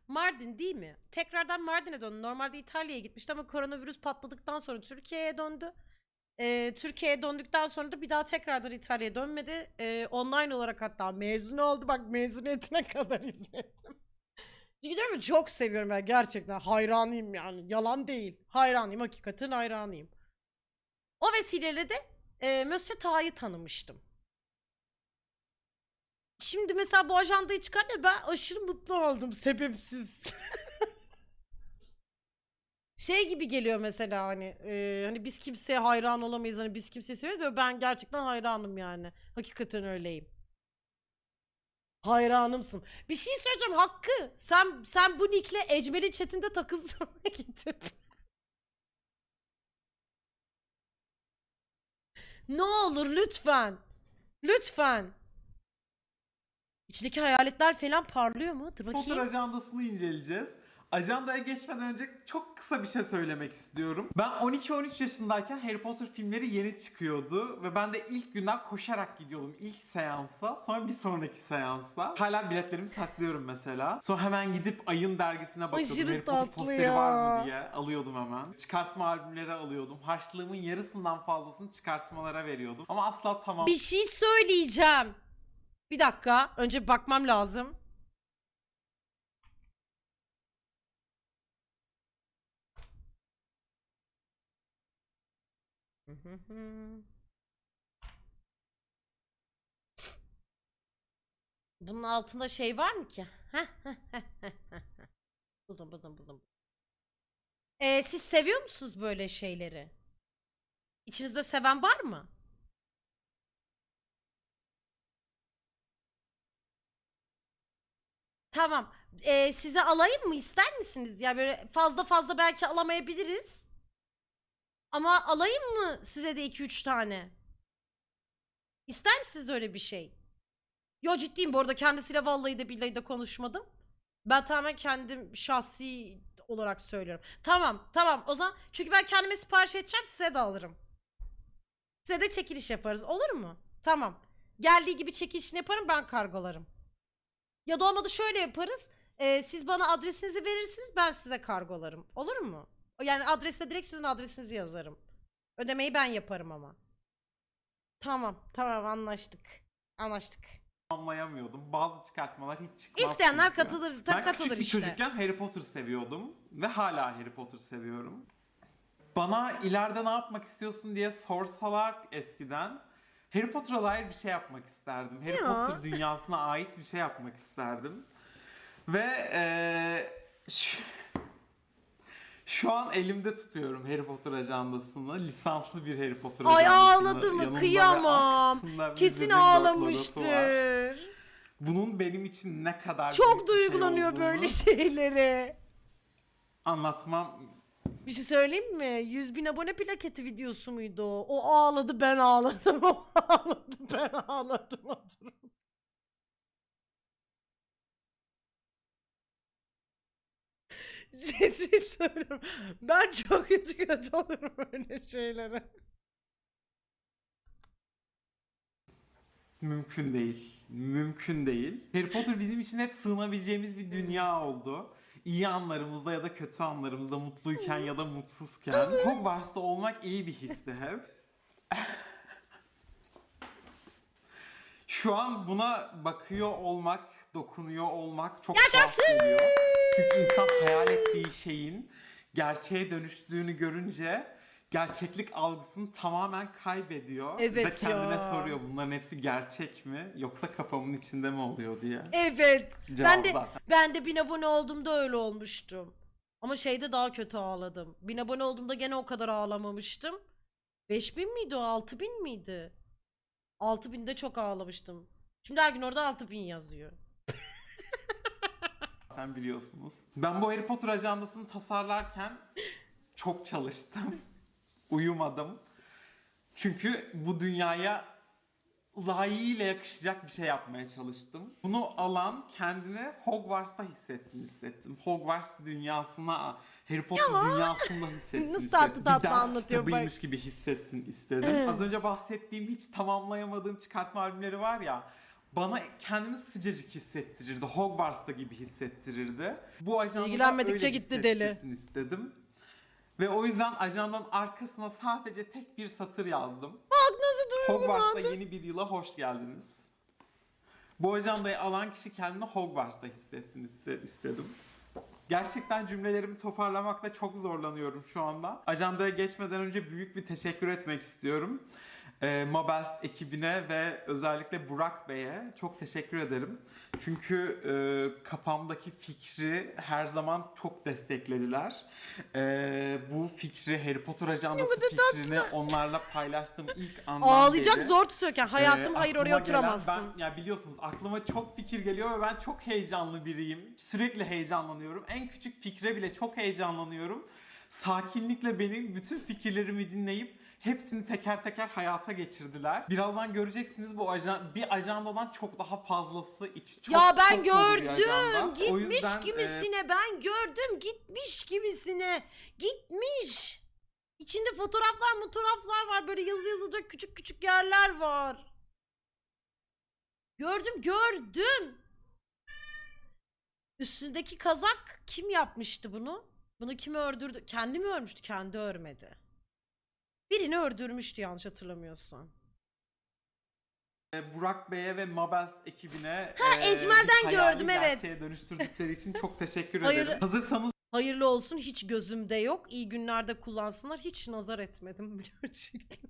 Mardin değil mi? Tekrardan Mardin'e döndü. Normalde İtalya'ya gitmişti ama koronavirüs patladıktan sonra Türkiye'ye döndü. Türkiye'ye döndükten sonra da bir daha tekrardan İtalya'ya dönmedi. Online olarak hatta mezun oldu. Bak mezuniyetine kadar izledim. Çünkü diyorum ya, çok seviyorum ben gerçekten. Hayranıyım yani. Yalan değil. Hayranıyım. Hakikaten hayranıyım. O vesileyle de Monsieur Ta'yı tanımıştım. Şimdi mesela bu ajandayı çıkarınca ben aşırı mutlu oldum sebepsiz. Şey gibi geliyor mesela hani biz kimseye hayran olamayız, hani biz kimseyi seviyoruz ve ben gerçekten hayranım yani. Hakikaten öyleyim. Hayranımsın. Bir şey söyleyeceğim Hakkı. Sen bu nickle Ecmel'in chatinde takılsana gidip. Ne olur lütfen. Lütfen. İçindeki hayaletler falan parlıyor mu? Dur Potter bakayım. ajandasını inceleyeceğiz. Ajandaya geçmeden önce çok kısa bir şey söylemek istiyorum. Ben 12-13 yaşındayken Harry Potter filmleri yeni çıkıyordu ve ben de ilk günden koşarak gidiyordum ilk seansa, sonra bir sonraki seansa. Hala biletlerimi saklıyorum mesela. Sonra hemen gidip Ayın dergisine bakıyordum. Aşırı Harry Potter tatlı posteri ya. var mı diye alıyordum hemen. Çıkartma albümleri alıyordum. Harçlığımın yarısından fazlasını çıkartmalara veriyordum. Ama asla tamam. Bir şey söyleyeceğim. Bir dakika. Önce bir bakmam lazım. Bunun altında şey var mı ki? Buldum. Siz seviyor musunuz böyle şeyleri? İçinizde seven var mı? Tamam. Size alayım mı? İster misiniz? Ya böyle fazla fazla belki alamayabiliriz. Ama alayım mı size de 2-3 tane? İster misiniz öyle bir şey? Yo ciddiyim, bu arada kendisiyle vallahi de billahi de konuşmadım. Ben tamamen kendim şahsi olarak söylüyorum. Tamam o zaman, çünkü ben kendime sipariş edeceğim, size de alırım. Size de çekiliş yaparız, olur mu? Tamam. Geldiği gibi çekilişini yaparım, ben kargolarım. Ya da olmadı şöyle yaparız. Siz bana adresinizi verirsiniz, ben size kargolarım. Olur mu? Yani adreste direkt sizin adresinizi yazarım. Ödemeyi ben yaparım ama. Tamam anlaştık. Anlayamıyordum. Bazı çıkartmalar hiç çıkmaz İsteyenler çünkü. katılır Ben katılır küçük bir işte. çocukken Harry Potter seviyordum. Ve hala Harry Potter seviyorum. Bana ileride ne yapmak istiyorsun diye sorsalar eskiden, Harry Potter'a dair bir şey yapmak isterdim. Harry Ya. Potter dünyasına ait bir şey yapmak isterdim. Ve şu an elimde tutuyorum Harry Potter ajandasını. Lisanslı bir Harry Potter Ay ajandasını. ağladı mı? Yanımda ve Kıyamam. arkasında Kesin Wizarding World logosu var. ağlamıştır. Bunun benim için ne kadar Çok büyük bir şey duygulanıyor olduğunu böyle şeylere. anlatmam. Bir şey söyleyeyim mi? 100.000 abone plaketi videosu muydu o? O ağladı, ben ağladım. O ağladı, ben ağladım. O durum. Ciddi söylüyorum. Ben çok kötü olurum öyle şeylere. Mümkün değil. Mümkün değil. Harry Potter bizim için hep sığınabileceğimiz bir dünya oldu. İyi anlarımızda ya da kötü anlarımızda, mutluyken ya da mutsuzken. Hogwarts'ta olmak iyi bir histi hep. Şu an buna bakıyor olmak, dokunuyor olmak çok tuhaf geliyor. Çünkü insan hayal ettiği şeyin gerçeğe dönüştüğünü görünce gerçeklik algısını tamamen kaybediyor. Evet ve kendine ya. soruyor, bunların hepsi gerçek mi yoksa kafamın içinde mi oluyor diye. Evet. Cevap zaten. Ben de 1000 abone olduğumda öyle olmuştum. Ama şeyde daha kötü ağladım. 1000 abone olduğumda gene o kadar ağlamamıştım. 5000 miydi o? 6000 miydi? 6000'de çok ağlamıştım. Şimdi her gün orada 6000 yazıyor. Zaten biliyorsunuz. Ben bu Harry Potter ajandasını tasarlarken çok çalıştım. Uyumadım. Çünkü bu dünyaya layığıyla yakışacak bir şey yapmaya çalıştım. Bunu alan kendini Hogwarts'ta hissettim. Hogwarts dünyasına, Harry Potter dünyasında hissetsin Nasıl istedim. tatlı Bir ders anlatıyor kitabıymış bak. gibi hissetsin istedim. Az önce bahsettiğim hiç tamamlayamadığım çıkartma albümleri var ya. bana kendimi sıcacık hissettirirdi. Hogwarts'ta gibi hissettirirdi. Bu ajanda İlgilenmedikçe öyle gitti deli. hissettirsin istedim. Ve o yüzden ajandanın arkasına sadece tek bir satır yazdım. Bak nasıl Hogwarts'ta duygulandım. yeni bir yıla hoş geldiniz. Bu ajandayı alan kişi kendini Hogwarts'ta hissetsin istedim. Gerçekten cümlelerimi toparlamakta çok zorlanıyorum şu anda. Ajandaya geçmeden önce büyük bir teşekkür etmek istiyorum. Mabels ekibine ve özellikle Burak Bey'e çok teşekkür ederim. Çünkü kafamdaki fikri her zaman çok desteklediler. Bu fikri, Harry Potter ajandası fikrini onlarla paylaştığım ilk andan Ağlayacak beri, zor tutuyorken hayatım hayır oraya aklıma gelen- oturamazsın. Ben, ya biliyorsunuz aklıma çok fikir geliyor ve ben çok heyecanlı biriyim. Sürekli heyecanlanıyorum. En küçük fikre bile çok heyecanlanıyorum. Sakinlikle benim bütün fikirlerimi dinleyip hepsini teker teker hayata geçirdiler. Birazdan göreceksiniz bu bir ajandadan çok daha fazlası çok Ya ben çok dolu bir ajanda. gördüm. O Gitmiş yüzden, kimisine ben gördüm. Gitmiş kimisine. Gitmiş. İçinde fotoğraflar var. Böyle yazı yazılacak küçük küçük yerler var. Gördüm. Üstündeki kazak kim yapmıştı bunu? Bunu kim ördürdü? Kendi mi örmüştü? Kendi örmedi. Birini ördürmüştü yanlış hatırlamıyorsam. Burak Bey'e ve Mabels ekibine Ecmel'den bir hayali gördüm, evet. gerçeğe dönüştürdükleri için çok teşekkür Hayır. ederim. Hazırsanız Hayırlı olsun, hiç gözümde yok. İyi günlerde kullansınlar. Hiç nazar etmedim gerçekten.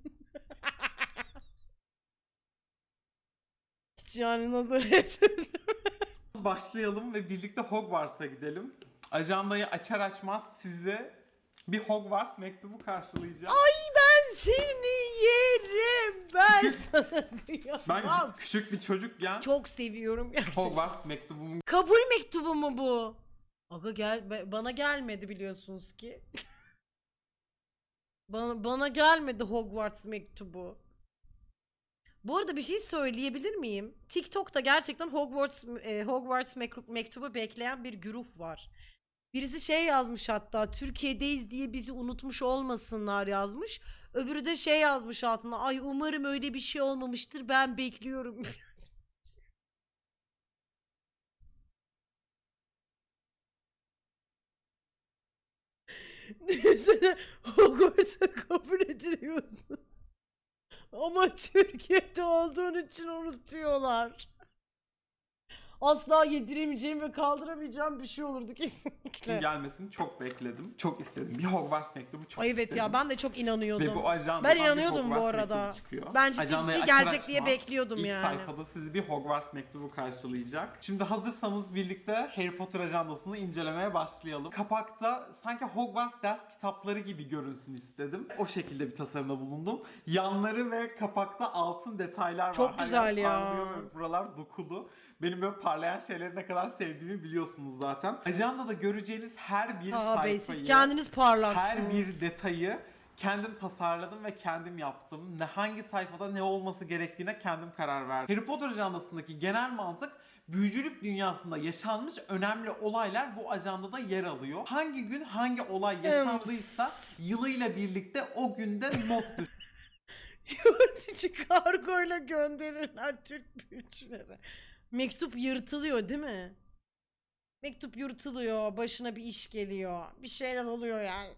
Hiç yani nazar etmedim. başlayalım ve birlikte Hogwarts'a gidelim. Ajandayı açar açmaz size bir Hogwarts mektubu karşılayacağım. Ay ben seni yerim. Ben Çünkü sana kıyamam. Ben küçük bir çocukken Çok seviyorum gerçekten. Hogwarts mektubumu Kabul mektubu mu bu? Aga bana gelmedi biliyorsunuz ki. Bana gelmedi Hogwarts mektubu. Bu arada bir şey söyleyebilir miyim? TikTok'ta gerçekten Hogwarts mektubu bekleyen bir güruh var. Birisi şey yazmış, hatta Türkiye'deyiz diye bizi unutmuş olmasınlar yazmış. Öbürü de şey yazmış altına, ay umarım öyle bir şey olmamıştır, ben bekliyorum. Düşünsene, Hogwarts'a kabul ediliyorsun. Ama Türkiye'de olduğun için unutuyorlar. Asla yediremeyeceğim ve kaldıramayacağım bir şey olurdu kesinlikle. gelmesini çok bekledim. Çok istedim. Bir Hogwarts mektubu çok Ay evet istedim. ya, ben de çok inanıyordum. Ve bu ajandadan Ben bir inanıyordum bu Hogwarts arada. mektubu çıkıyor. Ben ciddi Ajandayı ciddi açar gelecek diye açmaz bekliyordum ilk yani. sayfada sizi bir Hogwarts mektubu karşılayacak. Şimdi hazırsanız birlikte Harry Potter ajandasını incelemeye başlayalım. Kapakta sanki Hogwarts ders kitapları gibi görünsün istedim. O şekilde bir tasarımda bulundum. Yanları ve kapakta altın detaylar var. Çok güzel Her yer ya. parlıyor ve buralar dokulu. Benim böyle parlayan şeyleri ne kadar sevdiğimi biliyorsunuz zaten. Ajandada göreceğiniz her bir Aa bey, sayfayı, siz kendiniz parlaksınız. her bir detayı kendim tasarladım ve kendim yaptım. Hangi sayfada ne olması gerektiğine kendim karar verdim. Harry Potter ajandasındaki genel mantık, büyücülük dünyasında yaşanmış önemli olaylar bu ajandada yer alıyor. Hangi gün hangi olay yaşandıysa yılıyla birlikte o günde not Yurt içi kargoyla gönderirler Türk büyücülere. Mektup yırtılıyor değil mi? Mektup yırtılıyor, başına bir iş geliyor. Bir şeyler oluyor yani.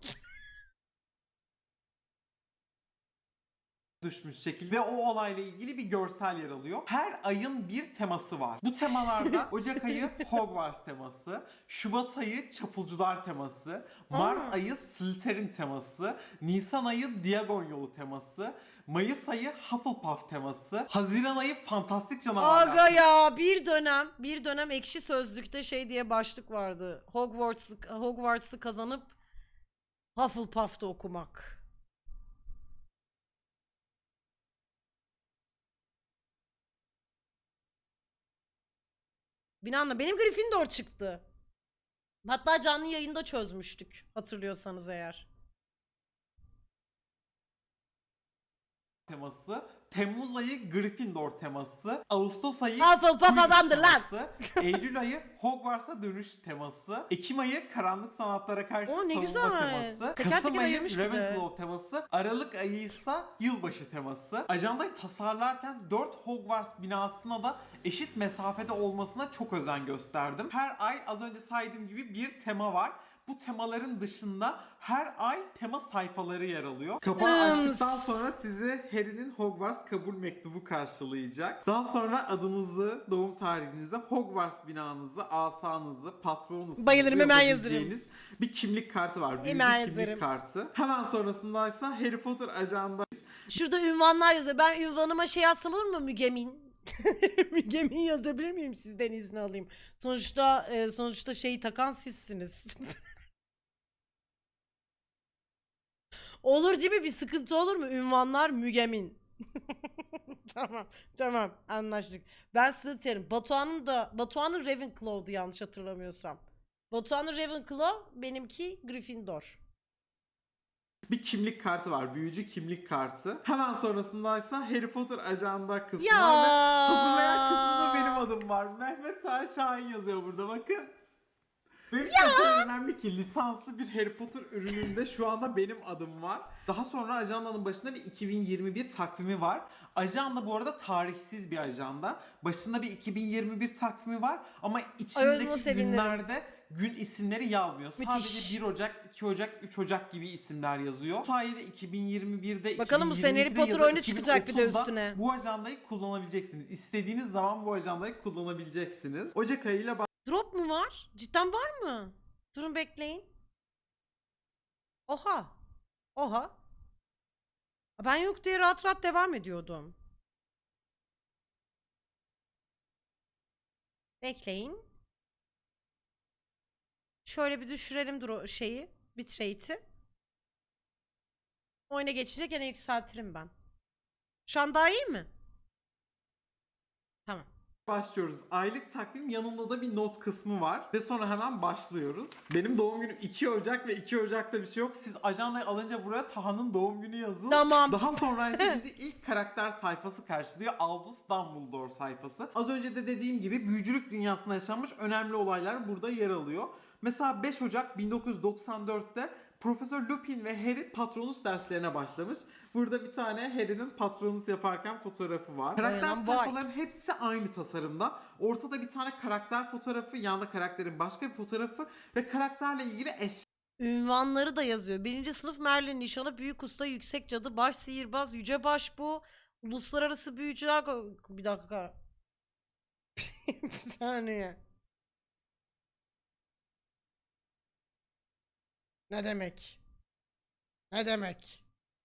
düşmüş şekil ve o olayla ilgili bir görsel yer alıyor. Her ayın bir teması var. Bu temalarda Ocak ayı Hogwarts teması, Şubat ayı Çapulcular teması, Mart ayı Slytherin teması, Nisan ayı Diagon Yolu teması, Mayıs ayı Hufflepuff teması, Haziran ayı Fantastik Canavarlar. Aga ya, bir dönem Ekşi Sözlük'te şey diye başlık vardı. Hogwarts'ı kazanıp Hufflepuff'ta okumak. Binanla benim Gryffindor çıktı. Hatta canlı yayında çözmüştük, hatırlıyorsanız eğer. Teması, Temmuz ayı Gryffindor teması. Ağustos ayı Hufflepuff Quidditch adamdır lan. teması. Eylül ayı Hogwarts'a dönüş teması. Ekim ayı karanlık sanatlara karşı Oo, ne savunma güzel. teması. Teker Kasım teker ayı ayırmış bir de. Ravenclaw teması. Aralık ayı ise yılbaşı teması. Ajandayı tasarlarken 4 Hogwarts binasına da eşit mesafede olmasına çok özen gösterdim. Her ay az önce saydığım gibi bir tema var. Bu temaların dışında her ay tema sayfaları yer alıyor. Kapağı açtıktan sonra sizi Harry'nin Hogwarts kabul mektubu karşılayacak. Daha sonra adınızı, doğum tarihinizi, Hogwarts binanızı, asanızı, patronunuzu Bayılırım, hemen yazabileceğiniz bir kimlik kartı var. Büyücü Hemen kimlik yazarım. kartı. Hemen sonrasında ise Harry Potter ajanda. Şurada ünvanlar yazıyor. Ben ünvanıma şey yazsam olur mu? Mügemin. Mügemin yazabilir miyim, sizden izni alayım? Sonuçta şeyi takan sizsiniz. Olur değil mi? Bir sıkıntı olur mu? Ünvanlar Mügemin. Tamam anlaştık. Ben Slytherin. Batuhan'ın Ravenclaw'du yanlış hatırlamıyorsam. Batuhan'ın Ravenclaw, benimki Gryffindor. Bir kimlik kartı var. Büyücü kimlik kartı. Hemen sonrasında ise Harry Potter ajanda kısmı Ya. var ve hazırlayan kısmında benim adım var. Mehmet Taha Şahin yazıyor burada, bakın. Benim için o kadar önemli ki lisanslı bir Harry Potter ürününde şu anda benim adım var. Daha sonra ajandanın başında bir 2021 takvimi var. Ajanda bu arada tarihsiz bir ajanda. Başında bir 2021 takvimi var ama Ay, içindeki sevinirim. günlerde gün isimleri yazmıyor. Müthiş. Sadece 1 Ocak, 2 Ocak, 3 Ocak gibi isimler yazıyor. Bu sayede 2021'de, Bakalım bu sene Harry 2022'de Potter ya da oyunu çıkacak bir de 2030'da üstüne. bu ajandayı kullanabileceksiniz. İstediğiniz zaman bu ajandayı kullanabileceksiniz. Ocak ayıyla Drop mu var? Cidden var mı? Durun bekleyin. Oha. Oha. Ben yok diye rahat rahat devam ediyordum. Bekleyin. Şöyle bir düşürelim bitrate'i. Oyuna geçince gene yükseltirim ben. Şu an daha iyi mi? Tamam. başlıyoruz. Aylık takvim yanında da bir not kısmı var. Ve sonra hemen başlıyoruz. Benim doğum günüm 2 Ocak ve 2 Ocak'ta bir şey yok. Siz ajandayı alınca buraya Taha'nın doğum günü yazın. Tamam. Daha sonra ise bizi ilk karakter sayfası karşılıyor. Albus Dumbledore sayfası. Az önce de dediğim gibi büyücülük dünyasında yaşanmış önemli olaylar burada yer alıyor. Mesela 5 Ocak 1994'te Profesör Lupin ve Harry Patronus derslerine başlamış. Burada bir tane Harry'nin Patronus yaparken fotoğrafı var. Karakter Vay. sayfaların hepsi aynı tasarımda. Ortada bir tane karakter fotoğrafı, yanında karakterin başka bir fotoğrafı ve karakterle ilgili Ünvanları da yazıyor. 1. sınıf Merlin nişanı, büyük usta, yüksek cadı, baş sihirbaz, yüce baş bu. Uluslararası büyücüler... Bir dakika. Bir saniye. Ne demek? Ne demek?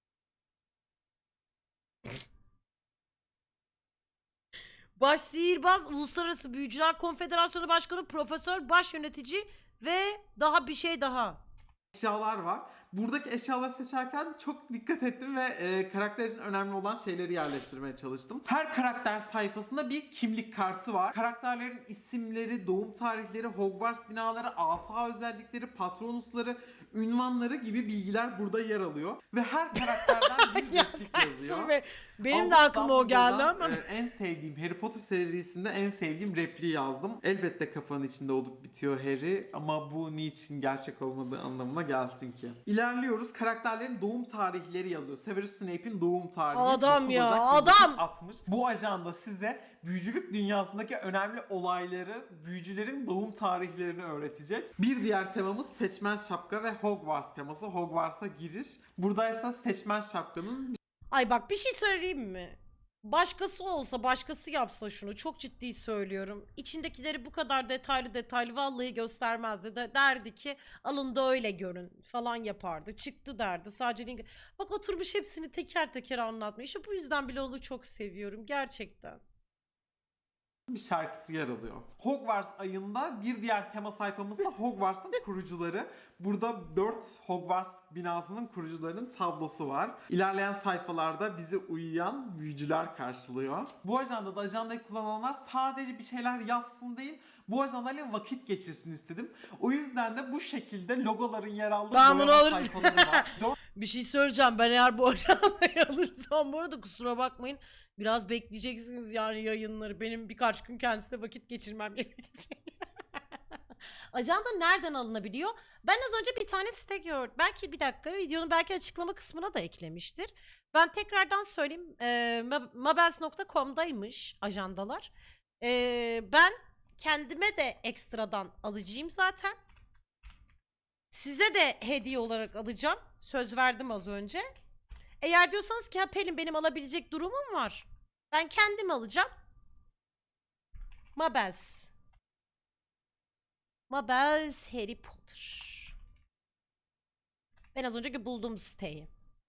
Baş sihirbaz, Uluslararası Büyücüler Konfederasyonu Başkanı, Profesör, Baş Yönetici ve daha bir şey daha. eşyalar var. Buradaki eşyaları seçerken çok dikkat ettim ve karakter için önemli olan şeyleri yerleştirmeye çalıştım. Her karakter sayfasında bir kimlik kartı var. Karakterlerin isimleri, doğum tarihleri, Hogwarts binaları, asa özellikleri, patronusları, ünvanları gibi bilgiler burada yer alıyor. Ve her karakterden bir replik yazıyor. Benim de Albus aklıma o geldi Dumbledore'dan, ama. en sevdiğim Harry Potter serisinde en sevdiğim repliği yazdım. Elbette kafanın içinde olup bitiyor Harry ama bu niçin gerçek olmadığı anlamına gelsin ki. İlerliyoruz. Karakterlerin doğum tarihleri yazıyor. Severus Snape'in doğum tarihi. Adam 9 ya, Ocak adam! 1960. Bu ajanda size büyücülük dünyasındaki önemli olayları, büyücülerin doğum tarihlerini öğretecek. Bir diğer temamız seçmen şapka ve Hogwarts teması. Hogwarts'a giriş. Buradaysa seçmen şapkanın Ay bak, bir şey söyleyeyim mi? Başkası olsa, başkası yapsa şunu, çok ciddi söylüyorum. İçindekileri bu kadar detaylı vallahi göstermezdi. Derdi ki alın da öyle görün falan yapardı. Çıktı derdi. Sadece bak, oturmuş hepsini teker teker anlatmış. İşte bu yüzden bile onu çok seviyorum gerçekten. bir şarkısı yer alıyor. Hogwarts ayında bir diğer tema sayfamızda Hogwarts'ın kurucuları. Burada 4 Hogwarts binasının kurucularının tablosu var. İlerleyen sayfalarda bizi uyuyan büyücüler karşılıyor. Bu ajandada ajandayı kullananlar sadece bir şeyler yazsın değil, bu ajandalarla vakit geçirsin istedim. O yüzden de bu şekilde logoların yer aldığı Ben bunu boyama alırım. sayfaları var. Bir şey söyleyeceğim. Ben eğer bu ajanayı alırsam bu arada kusura bakmayın. Biraz bekleyeceksiniz yani yayınları. Benim birkaç gün kendisiyle vakit geçirmem gerekecek. Ajanda nereden alınabiliyor? Ben az önce bir tane site gördüm. Belki bir dakika videonun belki açıklama kısmına da eklemiştir. Ben tekrardan söyleyeyim. Mabels.com'daymış ajandalar. Ben kendime de ekstradan alacağım zaten. Size de hediye olarak alacağım. Söz verdim az önce. Eğer diyorsanız ki ha Pelin benim alabilecek durumum var. Ben kendim alacağım. Mabels. Mabels Harry Potter. Ben az önceki bulduğum siteyi.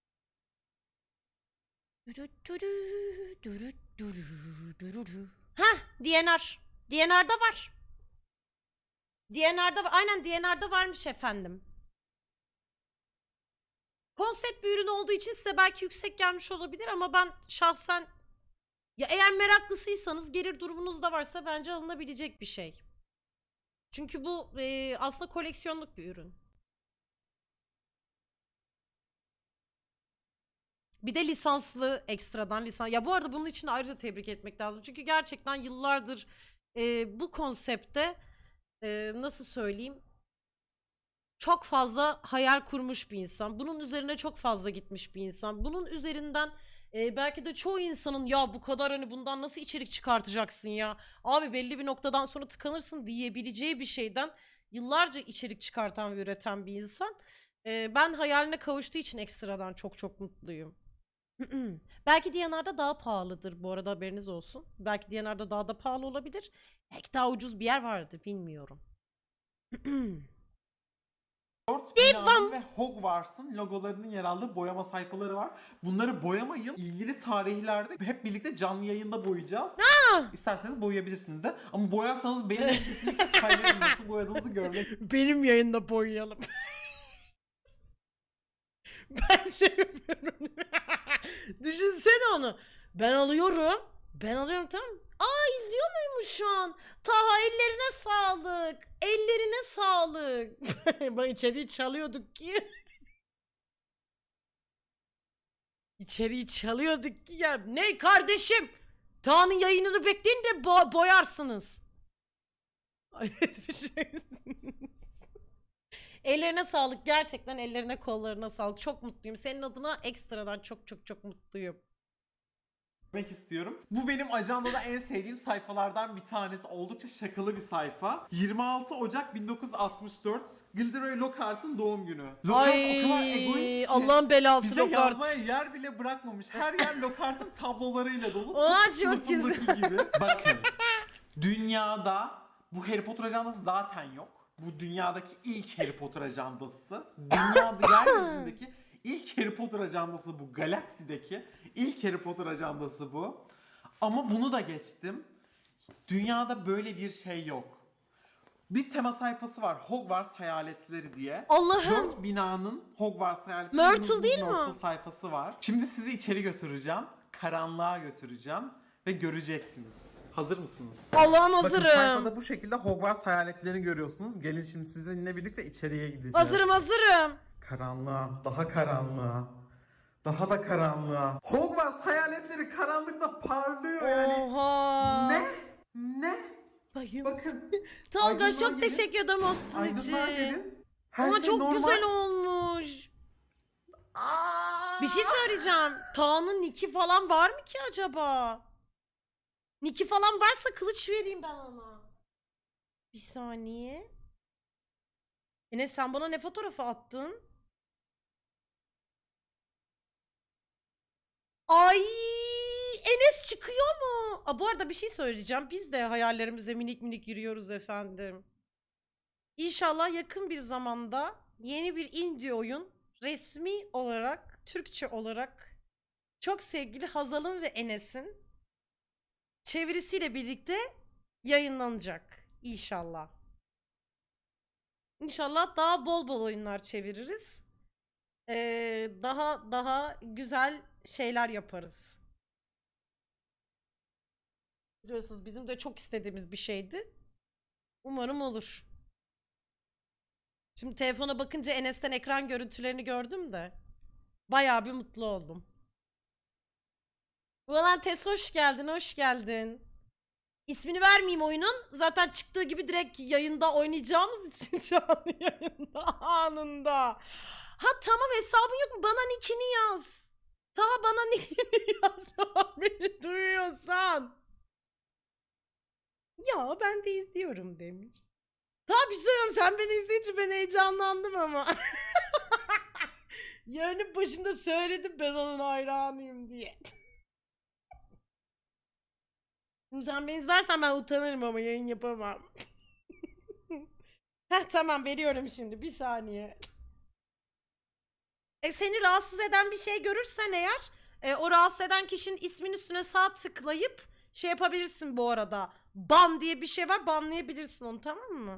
Hah, DNR. DNR'da var. DNR'da var. Aynen DNR'da varmış efendim. Konsept bir ürün olduğu için size belki yüksek gelmiş olabilir ama ben şahsen ya eğer meraklısıysanız gelir durumunuz da varsa bence alınabilecek bir şey. Çünkü bu aslında koleksiyonluk bir ürün. Bir de lisanslı ekstradan lisans. Ya bu arada bunun için ayrıca tebrik etmek lazım. Çünkü gerçekten yıllardır bu konsepte nasıl söyleyeyim çok fazla hayal kurmuş bir insan. Bunun üzerine çok fazla gitmiş bir insan. Bunun üzerinden belki de çoğu insanın ya bu kadar hani bundan nasıl içerik çıkartacaksın ya? Abi belli bir noktadan sonra tıkanırsın diyebileceği bir şeyden yıllarca içerik çıkartan ve üreten bir insan. Ben hayaline kavuştuğu için ekstradan çok çok mutluyum. Belki D&R'da daha pahalıdır bu arada haberiniz olsun. Belki D&R'da daha da pahalı olabilir. Belki daha ucuz bir yer vardır bilmiyorum. Dört binanın ve Hogwarts'ın logolarının yer aldığı boyama sayfaları var. Bunları boyamayın. İlgili tarihlerde hep birlikte canlı yayında boyayacağız. İsterseniz boyayabilirsiniz de. Ama boyarsanız benim de kesinlikle kaybedin nasıl boyadığınızı görmek. Benim yayında boyayalım. Ben şey yapıyorum. Düşünsene onu. Ben alıyorum. Tamam. İzliyor muymuş şu an? Taha ellerine sağlık. Ellerine sağlık. Bak içeriği çalıyorduk ki. İçeriği çalıyorduk ki ya. Ne kardeşim? Taha'nın yayınını bekleyin de boyarsınız. Hayret bir şey. Ellerine sağlık. Gerçekten ellerine kollarına sağlık. Çok mutluyum. Senin adına ekstradan çok çok çok mutluyum. istiyorum. Bu benim ajandada en sevdiğim sayfalardan bir tanesi. Oldukça şakalı bir sayfa. 26 Ocak 1964 Gilderoy Lockhart'ın doğum günü. Lockhart o kadar egoist ki Allah'ın belası bize Lockhart. yazmaya yer bile bırakmamış. Her yer Lockhart'ın tablolarıyla dolu. Aa, Tıpkı çok sınıfındaki gibi. Bakın. Dünyada bu Harry Potter ajandası zaten yok. Bu dünyadaki ilk Harry Potter ajandası. Dünyada yeryüzündeki ilk Harry Potter ajandası bu. Galaksideki ilk Harry Potter ajandası bu. Ama bunu da geçtim. Dünyada böyle bir şey yok. Bir tema sayfası var. Hogwarts Hayaletleri diye. Allah'ım. 4 binanın Hogwarts Hayaletleri. Myrtle değil mi? Myrtle sayfası var. Şimdi sizi içeri götüreceğim. Karanlığa götüreceğim. Ve göreceksiniz. Hazır mısınız? Allah'ım Bakın hazırım. sayfada bu şekilde Hogwarts hayaletlerini görüyorsunuz. Gelin şimdi sizinle birlikte içeriye gideceğiz. Hazırım. Karanlığa, daha karanlığa. Daha da karanlığa. Hogwarts hayaletleri karanlıkta parlıyor yani. Oha. Ne? Bayım. Bakın. Tolga aydınlığa çok gelin. teşekkür ederim Aslı Aydınlığa için. gelin. Her Ama şey çok normal. güzel olmuş. Bir şey söyleyeceğim. Taha'nın nicki falan var mı ki acaba? Nicki falan varsa kılıç vereyim ben ona. Bir saniye. Enes sen bana ne fotoğrafı attın? Ay Enes çıkıyor mu? Bu arada bir şey söyleyeceğim. Biz de hayallerimize minik minik yürüyoruz efendim. İnşallah yakın bir zamanda yeni bir indie oyun resmi olarak, Türkçe olarak çok sevgili Hazal'ın ve Enes'in çevirisiyle birlikte yayınlanacak. İnşallah. İnşallah daha bol bol oyunlar çeviririz. Daha güzel şeyler yaparız. Biliyorsunuz bizim de çok istediğimiz bir şeydi. Umarım olur. Şimdi telefona bakınca Enes'ten ekran görüntülerini gördüm de. Bayağı bir mutlu oldum. Valantes hoş geldin, hoş geldin. İsmini vermeyeyim oyunun. Zaten çıktığı gibi direkt yayında oynayacağımız için canlı yayında anında. Ha tamam, hesabın yok mu? Bana nickini yaz. Daha bana nickini yaz. Beni duyuyorsan. Ya ben de izliyorum demiş. Tabii söylüyorum, sen beni izleyince ben heyecanlandım ama. Yayının başında söyledim ben onun hayranıyım diye. Şimdi sen beni izlersen ben utanırım ama yayın yapamam. Heh tamam, veriyorum şimdi, bir saniye. Seni rahatsız eden bir şey görürsen eğer o rahatsız eden kişinin isminin üstüne sağ tıklayıp şey yapabilirsin bu arada. Ban diye bir şey var, banlayabilirsin onu, tamam mı?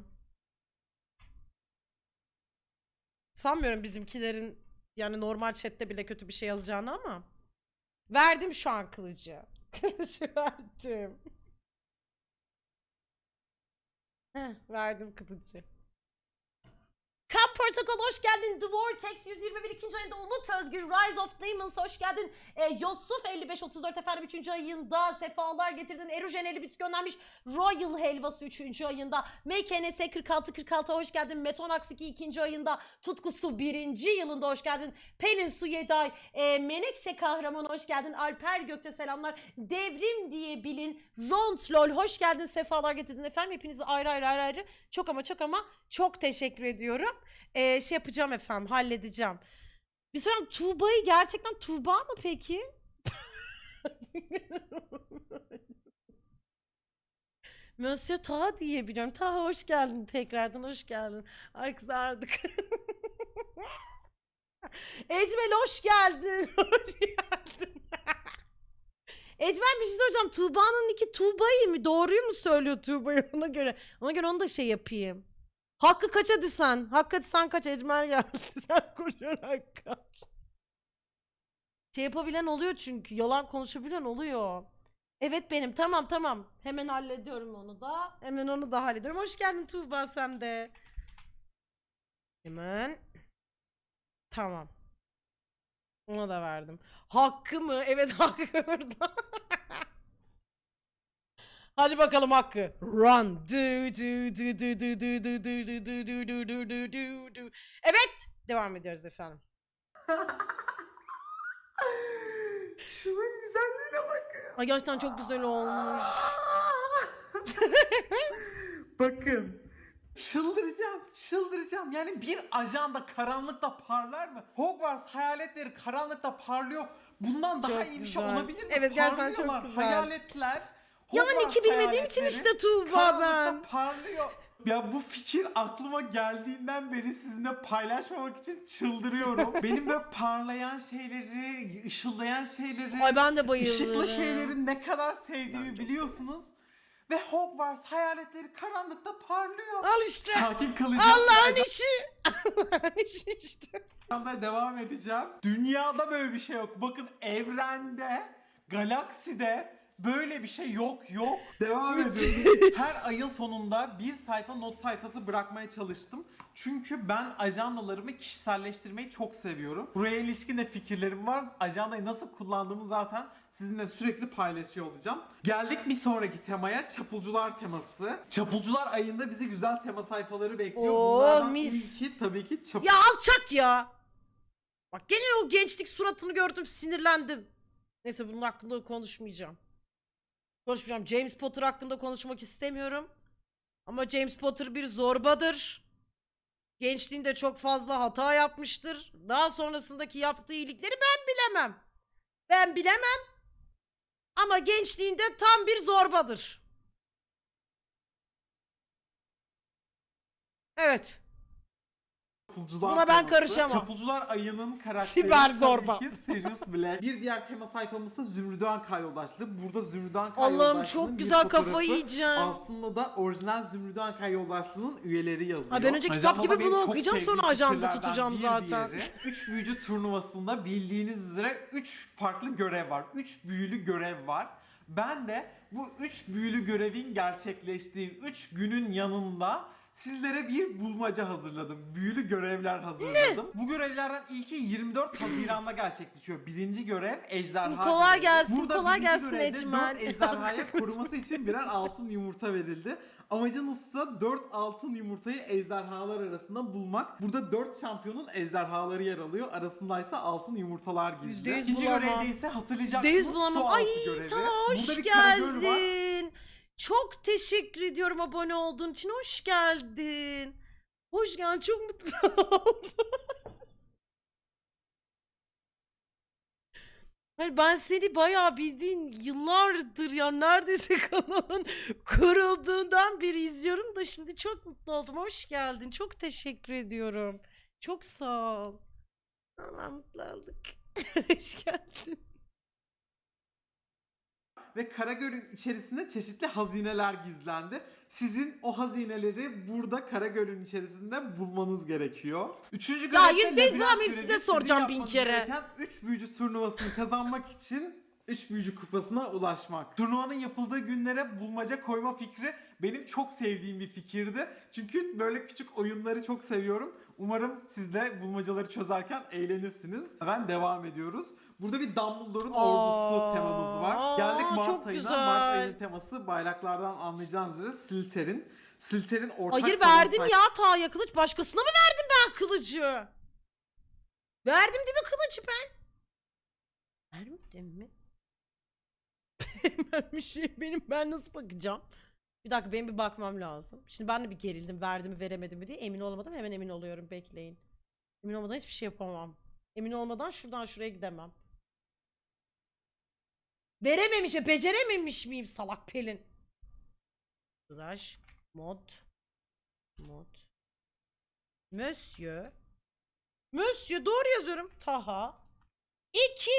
Sanmıyorum bizimkilerin yani normal chatte bile kötü bir şey yazacağını ama. Verdim şu an kılıcı. Kılıcı verdim. Verdim kılıcı. Kamp Protokol hoş geldin. The Vortex 121 ikinci ayında. Umut Özgür Rise of Demons hoş geldin. Yusuf 5534 efendim 3. ayında. Sefalar getirdin. Erujen 50 bits göndermiş. Royal Helvası 3. ayında. MKNS 4646 hoş geldin. Metonax 2 2. ayında. Tutkusu 1. yılında hoş geldin. Pelin Su 7 ay. Menekşe Kahraman hoş geldin. Alper Gökçe selamlar. Devrim diye bilin. Rontlol hoş geldin. Sefalar getirdin efendim. Hepinizi ayrı ayrı çok ama çok teşekkür ediyorum. Şey yapacağım efendim, halledeceğim. Bir sorum, Tuğba'yı gerçekten Tuğba mı peki? Monsieur Taha diye biliyorum. Taha hoş geldin, tekrardan hoş geldin. Ay kızardık. Ecmel hoş geldin. Hoş geldin. Ecmel bir şey söyleyeceğim. Tuğba'nın iki Tuğba'yı mı? Doğruyu mu söylüyor Tuğba'yı ona göre? Ona göre onu da şey yapayım. Hakkı kaç hadi sen. Hakkı hadi sen kaç, Ecmel geldi. Sen koşuyor Hakkı kaç. Şey yapabilen oluyor çünkü. Yalan konuşabilen oluyor. Evet benim. Tamam. Hemen hallediyorum onu da. Hemen onu da hallediyorum. Hoş geldin Tuğba sen de. Hemen. Tamam. Ona da verdim. Hakkı mı? Evet Hakkı burada. Hadi bakalım Hakkı. Run. Evet. Devam ediyoruz efendim. Şunun güzelliğine bakın. Ay gerçekten çok güzel olmuş. Bakın. Çıldıracağım. Yani bir ajanda karanlıkta parlar mı? Hogwarts hayaletleri karanlıkta parlıyor. Bundan daha Çok iyi bir şey güzel. olabilir mi? Evet, gerçekten çok Parlıyorlar. güzel. Hayaletler. Yani Hogwarts ki bilmediğim için hayaletleri işte Tuğba karanlıkta ben. parlıyor. Ya bu fikir aklıma geldiğinden beri sizinle paylaşmamak için çıldırıyorum. Benim böyle parlayan şeyleri, ışıldayan şeyleri, Ay ben de bayılırım. ışıklı şeyleri ne kadar sevdiğimi biliyorsunuz. Ve Hogwarts hayaletleri karanlıkta parlıyor. Al işte. Sakin kalacağım. Allah'ın işi. Allah'ın işi işte. Devam edeceğim. Dünyada böyle bir şey yok. Bakın evrende, galakside böyle bir şey yok. Devam ediyorum. Her ayın sonunda bir sayfa not sayfası bırakmaya çalıştım. Çünkü ben ajandalarımı kişiselleştirmeyi çok seviyorum. Buraya ilişkin de fikirlerim var. Ajandayı nasıl kullandığımı zaten sizinle sürekli paylaşıyor olacağım. Geldik bir sonraki temaya, çapulcular teması. Çapulcular ayında bizi güzel tema sayfaları bekliyor. Oo, Bunlardan mis. ilki tabii ki Ya alçak ya. Bak gene o gençlik suratını gördüm, sinirlendim. Neyse bunun hakkında konuşmayacağım. James Potter hakkında konuşmak istemiyorum. Ama James Potter bir zorbadır. Gençliğinde çok fazla hata yapmıştır. Daha sonrasındaki yaptığı iyilikleri ben bilemem. Ama gençliğinde tam bir zorbadır. Evet. Çapulcular Buna ben teması. karışamam. Çapulcular ayının karakteri Siber zorba. tabii ki Sirius Black. Bir diğer tema sayfamızda Zümrüdüan Kay Yoldaşlığı. Burada Zümrüdüan Kay Allah'ım Yoldaşlığı'nın çok bir güzel fotoğrafı. kafayı yiyeceğim. Altında da orijinal Zümrüdüan Kay Yoldaşlığı'nın üyeleri yazıyor. Ha, ben önce kitap gibi benim bunu çok okuyacağım, sevdiğim sonra ajanda fikirlerden tutacağım bir zaten. diğeri, 3 büyücü turnuvasında bildiğiniz üzere 3 farklı görev var. 3 büyülü görev var. Ben de bu 3 büyülü görevin gerçekleştiği 3 günün yanında sizlere bir bulmaca hazırladım. Büyülü görevler hazırladım. Bu görevlerden ilki 24 Haziran'da gerçekleşiyor. Birinci görev ejderha Kolay görevi. gelsin, Burada kolay birinci gelsin görevde Ecmen. 4 ejderhaya koruması için birer altın yumurta verildi. Amacınız ise 4 altın yumurtayı ejderhalar arasında bulmak. Burada 4 şampiyonun ejderhaları yer alıyor. Arasındaysa altın yumurtalar gizli. %100 İkinci bulamam. görevde ise hatırlayacaksınız %100 su bulamam. altı Ay görevi. ta hoş Burada bir karagöl var. geldin. Çok teşekkür ediyorum abone olduğun için. Hoş geldin. Hoş geldin. Çok mutlu oldum. Hayır, ben seni bayağı bildiğin yıllardır ya neredeyse kanalın kurulduğundan beri izliyorum da şimdi çok mutlu oldum. Hoş geldin. Çok teşekkür ediyorum. Çok sağ ol. Allah mutlu olduk. Hoş geldin. Ve Karagöl'ün içerisinde çeşitli hazineler gizlendi. Sizin o hazineleri burada Karagöl'ün içerisinde bulmanız gerekiyor. Üçüncü görev ise %100 labirent bulamıyorum, görevi. size Sizin soracağım bin yapmanız kere. gereken 3 büyücü turnuvasını kazanmak için 3 büyücü kupasına ulaşmak. Turnuvanın yapıldığı günlere bulmaca koyma fikri benim çok sevdiğim bir fikirdi. Çünkü böyle küçük oyunları çok seviyorum. Umarım siz de bulmacaları çözerken eğlenirsiniz. Hemen devam ediyoruz. Burada bir Dumbledore'un ordusu temamız var. Geldik çok Mart ayına. güzel. Mart ayının teması bayraklardan anlayacağınız üzere Slytherin. Slytherin ortak Hayır salon verdim ya Taha'ya kılıç. Başkasına mı verdim ben kılıcı? Verdim değil mi kılıcı ben? Vermedim mi? Ben nasıl bakacağım? Bir dakika benim bir bakmam lazım. Şimdi ben de bir gerildim. Verdim mi veremedim mi diye. Emin olamadım. Hemen emin oluyorum. Bekleyin. Emin olmadan hiçbir şey yapamam. Emin olmadan şuradan şuraya gidemem. Verememiş ve becerememiş miyim salak Pelin? Slash mod Monsieur doğru yazıyorum. Taha 2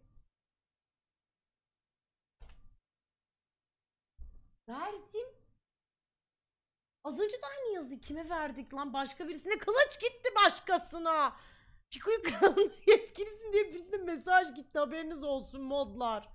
verdim. Az önce de aynı yazıyı kime verdik lan? Başka birisine kılıç gitti başkasına. Piko'yu kanalına yetkilisin diye birisine mesaj gitti. Haberiniz olsun modlar.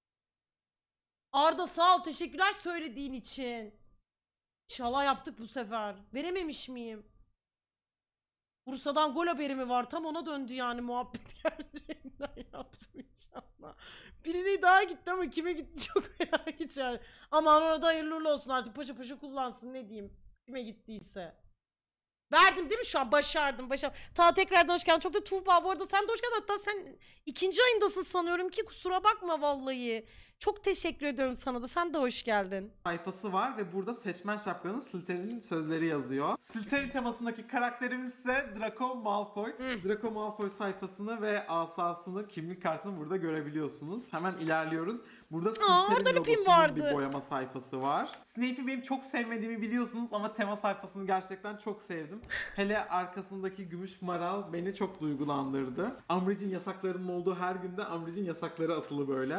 Arda sağ ol, teşekkürler söylediğin için. İnşallah yaptık bu sefer. Verememiş miyim? Bursa'dan gol haberi mi var? Tam ona döndü yani muhabbet gerçekten yaptım inşallah. Birine daha gitti ama kime gitti çok merak ediyorum. Aman orada hayırlı uğurlu olsun artık paşa paşa kullansın ne diyeyim. Kime gittiyse. Verdim değil mi şu an? Başardım. Ta tekrardan hoş geldin. Çok da Tuğba bu arada sen de hoş geldin. Hatta sen ikinci ayındasın sanıyorum ki kusura bakma vallahi. Çok teşekkür ediyorum sana da. Sen de hoş geldin. sayfası var ve burada seçmen şapkanın Slytherin'in sözleri yazıyor. Slytherin temasındaki karakterimiz ise Draco Malfoy. Draco Malfoy sayfasını ve asasını, kimlik kartını burada görebiliyorsunuz. Hemen ilerliyoruz. Burada orada Slytherin bir pin logosunun vardı. bir boyama sayfası var. Snape'i benim çok sevmediğimi biliyorsunuz ama tema sayfasını gerçekten çok sevdim. Hele arkasındaki gümüş maral beni çok duygulandırdı. Umbridge'in yasaklarının olduğu her günde Umbridge'in yasakları asılı böyle.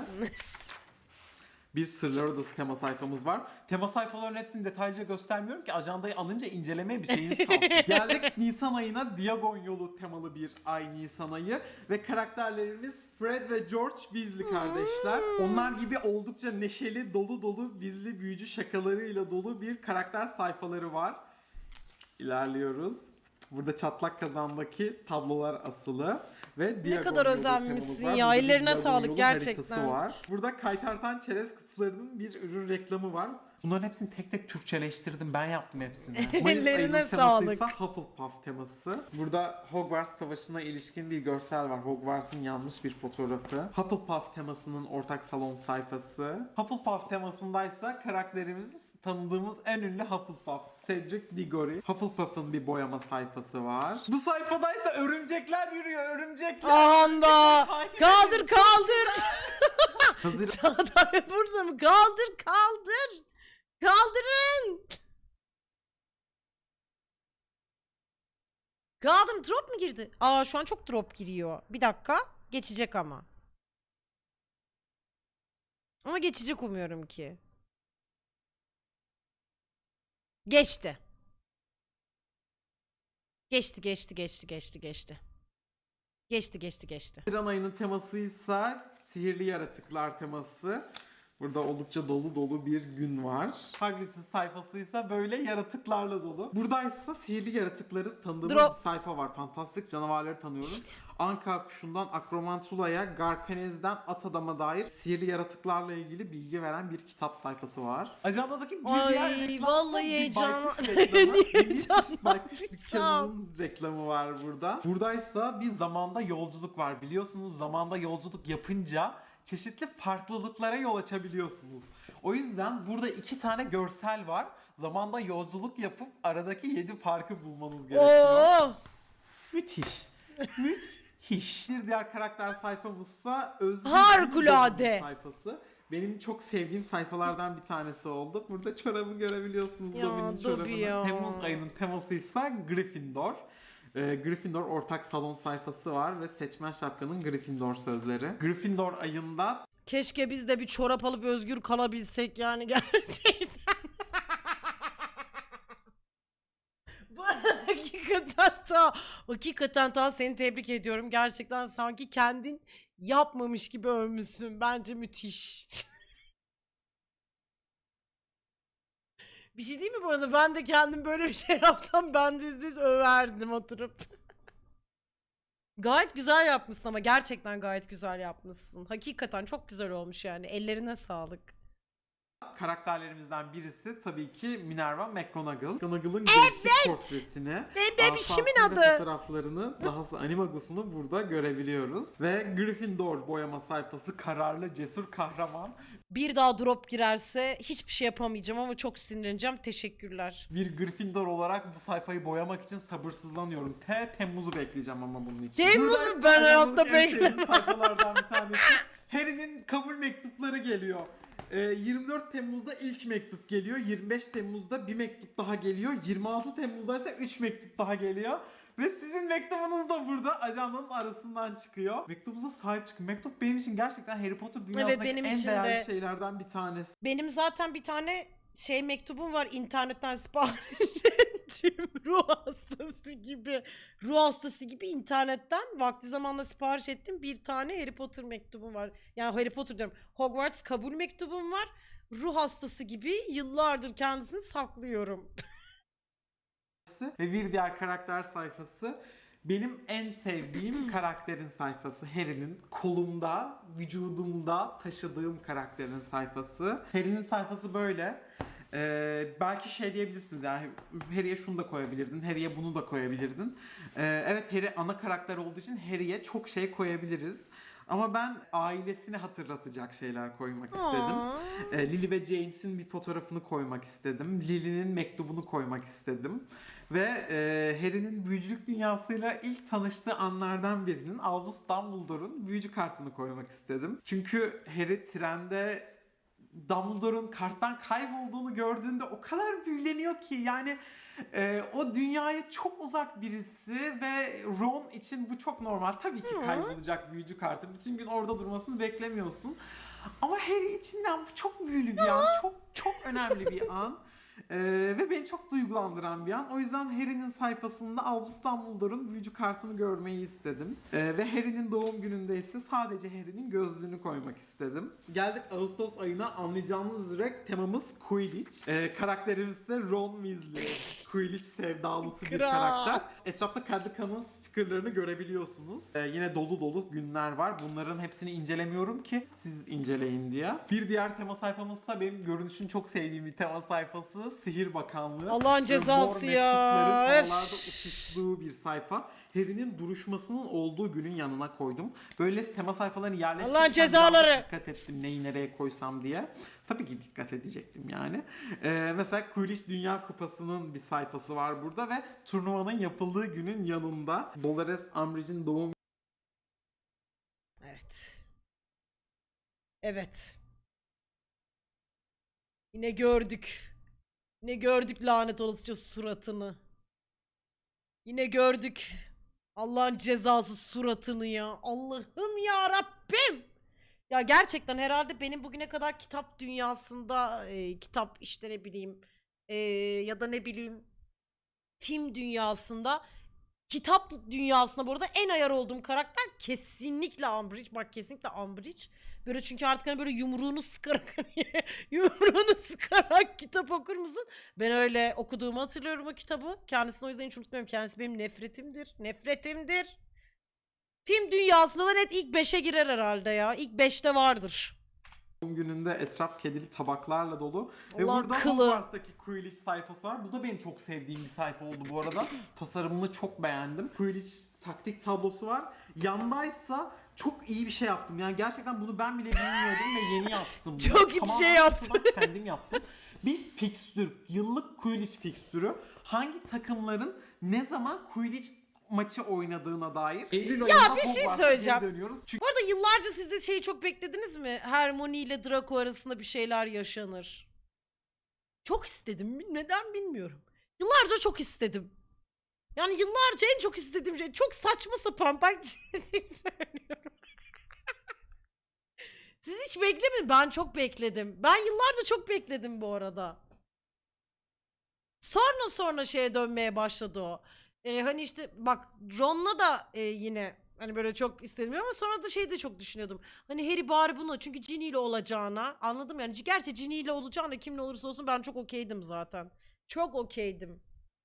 Bir Sırlar Odası tema sayfamız var. Tema sayfalarının hepsini detaylıca göstermiyorum ki ajandayı alınca incelemeye bir şeyiniz kalsın. Geldik Nisan ayına. Diagon yolu temalı bir ay Nisan ayı. Ve karakterlerimiz Fred ve George Weasley kardeşler. Onlar gibi oldukça neşeli, dolu dolu Weasley büyücü şakalarıyla dolu bir karakter sayfaları var. İlerliyoruz. Burada çatlak kazandaki tablolar asılı ve Diagon kadar yolu özenmişsin temamız var. ya. Burada bir Ellerine Diagon sağlık yolu gerçekten. haritası var. Burada kaytartan çerez kutularının bir ürün reklamı var. Bunların hepsini tek tek Türkçeleştirdim. Ben yaptım hepsini. Mayıs Ellerine ayının sağlık. temasıysa Hufflepuff teması. Burada Hogwarts Savaşı'na ilişkin bir görsel var. Hogwarts'ın yanmış bir fotoğrafı. Hufflepuff temasının ortak salon sayfası. Hufflepuff temasındaysa karakterimiz tanıdığımız en ünlü Hufflepuff, Cedric Diggory. Hufflepuff'ın bir boyama sayfası var. Bu sayfadaysa örümcekler yürüyor, örümcekler. Anda. Takip Kaldır edin. kaldır. Hazır. Çağatay burada mı? Kaldır kaldır. Kaldırın. Kaldım, drop mu girdi? Aa şu an çok drop giriyor. Bir dakika. Geçecek ama. Ama geçecek umuyorum ki. Geçti. Geçti. Geçti. Haziran ayının temasıysa sihirli yaratıklar teması. Burada oldukça dolu dolu bir gün var. Hagrid'in sayfası ise böyle yaratıklarla dolu. Buradaysa sihirli yaratıkları tanıdığımız bir sayfa var. Fantastik canavarları tanıyoruz. İşte. Anka kuşundan Akromantula'ya, Garpenez'den at adama dair sihirli yaratıklarla ilgili bilgi veren bir kitap sayfası var. Ajandadaki bir diğer reklam vallahi bir heyecan. baykuş reklamı. Bir çeşit baykuş dükkanının reklamı var burada. Buradaysa bir zamanda yolculuk var. Biliyorsunuz zamanda yolculuk yapınca çeşitli farklılıklara yol açabiliyorsunuz. O yüzden burada 2 tane görsel var. Zamanda yolculuk yapıp aradaki 7 farkı bulmanız gerekiyor. Oo. Müthiş. Müthiş. Bir diğer karakter sayfamızsa Özgür Harikulade sayfası. Benim çok sevdiğim sayfalardan bir tanesi oldu. Burada çorabı görebiliyorsunuz. Ya, Domi'nin çorabını. ya. Temmuz ayının teması ise Gryffindor. Gryffindor ortak salon sayfası var ve seçmen şapkanın Gryffindor sözleri. Gryffindor ayında Keşke biz de bir çorap alıp özgür kalabilsek yani gerçekten. Bu arada hakikaten ta seni tebrik ediyorum. Gerçekten sanki kendin yapmamış gibi övmüşsün. Bence müthiş. Bir şey değil mi bu arada? Ben de kendim böyle bir şey yapsam ben de %100 överdim oturup. Gayet güzel yapmışsın ama gerçekten gayet güzel yapmışsın. Hakikaten çok güzel olmuş yani. Ellerine sağlık. karakterlerimizden birisi tabii ki Minerva McGonagall. McGonagall'ın gençlik portresini, Benim bebişimin asasını ve adı. fotoğraflarını, dahası animagosunu burada görebiliyoruz. Ve Gryffindor boyama sayfası, kararlı, cesur kahraman. Bir daha drop girerse hiçbir şey yapamayacağım ama çok sinirleneceğim. Teşekkürler. Bir Gryffindor olarak bu sayfayı boyamak için sabırsızlanıyorum. Temmuz'u bekleyeceğim ama bunun için. Temmuz Buradaysa mu? Ben hayatta Ajanda'nın en sevdiğim beklemem. sayfalardan bir tanesi. Harry'nin kabul mektupları geliyor. 24 Temmuz'da ilk mektup geliyor. 25 Temmuz'da bir mektup daha geliyor. 26 Temmuz'da ise 3 mektup daha geliyor. Ve sizin mektubunuz da burada ajandanın arasından çıkıyor. Mektubunuza sahip çıkın. Mektup benim için gerçekten Harry Potter dünyasındaki benim en için değerli de. şeylerden bir tanesi. Benim zaten bir tane şey mektubum var internetten sipariş ettiğim ruh hastası gibi internetten vakti zamanla sipariş ettim bir tane Harry Potter mektubum var. Yani Harry Potter diyorum. Hogwarts kabul mektubum var. Ruh hastası gibi yıllardır kendisini saklıyorum. Ve bir diğer karakter sayfası benim en sevdiğim karakterin sayfası. Harry'nin kolumda, vücudumda taşıdığım karakterin sayfası. Harry'nin sayfası böyle. Belki şey diyebilirsiniz yani Harry'e şunu da koyabilirdin, Harry'e bunu da koyabilirdin. Evet, Harry ana karakter olduğu için Harry'e çok şey koyabiliriz. Ama ben ailesini hatırlatacak şeyler koymak istedim. Lily ve James'in bir fotoğrafını koymak istedim. Lily'nin mektubunu koymak istedim. Ve Harry'nin büyücülük dünyasıyla ilk tanıştığı anlardan birinin Albus Dumbledore'un büyücü kartını koymak istedim. Çünkü Harry trende Dumbledore'un karttan kaybolduğunu gördüğünde o kadar büyüleniyor ki yani o dünyaya çok uzak birisi ve Ron için bu çok normal. Tabii ki kaybolacak büyücü kartı. Bütün gün orada durmasını beklemiyorsun. Ama Harry için bu çok büyülü bir an. Çok çok önemli bir an. Ve beni çok duygulandıran bir an. O yüzden Harry'nin sayfasında Albus Dumbledore'un büyücü kartını görmeyi istedim. Ve Harry'nin doğum gününde ise sadece Harry'nin gözlüğünü koymak istedim. Geldik Ağustos ayına, anlayacağınız üzere temamız Quidditch. Karakterimiz ise Ron Weasley. Quidditch sevdalısı bir karakter. Etrafta Cadlica'nın stickerlarını görebiliyorsunuz. Yine dolu dolu günler var. Bunların hepsini incelemiyorum ki siz inceleyin diye. Bir diğer tema sayfamız da benim görünüşünü çok sevdiğim bir tema sayfası. Sihir Bakanlığı. Allah'ın cezası ya. Havalarda uçuştuğu bir sayfa. Harry'nin duruşmasının olduğu günün yanına koydum. Böyle tema sayfalarını yerleştirirken Allah'ın cezaları. dikkat ettim neyi nereye koysam diye. Tabii ki dikkat edecektim yani. Mesela Quidditch Dünya Kupası'nın bir sayfası var burada ve turnuvanın yapıldığı günün yanında Dolores Umbridge'in doğum. Evet. Evet. Yine gördük. Yine gördük lanet olasıca suratını. Yine gördük. Allah'ın cezası suratını ya. Allah'ım ya Rabbim. Ya gerçekten herhalde benim bugüne kadar kitap dünyasında kitap işte ne bileyim ya da ne bileyim film dünyasında kitap dünyasında bu arada en ayar olduğum karakter kesinlikle Umbridge. Bak kesinlikle Umbridge. Böyle çünkü artık hani böyle yumruğunu sıkarak hani yumruğunu sıkarak kitap okur musun? Ben öyle okuduğumu hatırlıyorum o kitabı. Kendisini o yüzden hiç unutmuyorum. Kendisi benim nefretimdir. Nefretimdir. Film dünyasında da net ilk 5'e girer herhalde ya. İlk 5'te vardır. gününde etraf kedili tabaklarla dolu. Ve Allah'ın burada kılı. Hogwarts'taki Quidditch sayfası var. Bu da benim çok sevdiğim bir sayfa oldu bu arada. Tasarımını çok beğendim. Quidditch taktik tablosu var. Yandaysa çok iyi bir şey yaptım. Yani gerçekten bunu ben bile bilmiyordum ve yeni yaptım. Çok iyi bir şey yaptın. Kendim yaptım. Bir fikstür, yıllık Quidditch fikstürü. Hangi takımların ne zaman Quidditch maçı oynadığına dair. Eylül ayında bir şey Hogwarts'a söyleyeceğim. geri dönüyoruz. Çünkü Bu arada yıllarca siz de şeyi çok beklediniz mi? Hermione ile Draco arasında bir şeyler yaşanır. Çok istedim. Neden bilmiyorum. Yıllarca çok istedim. Yani yıllarca en çok istediğim şey. Çok saçma sapan. Bak ciddi söylüyorum. Siz hiç beklemedin. Ben çok bekledim. Ben yıllarca çok bekledim bu arada. Sonra şeye dönmeye başladı o. Hani işte bak Ron'la da yine hani böyle çok istemiyorum ama sonra da şeyi de çok düşünüyordum. Hani Harry bari bunu çünkü Ginny ile olacağına anladım yani. Gerçi Ginny ile olacağına kimle olursa olsun ben çok okeydim zaten. Çok okeydim.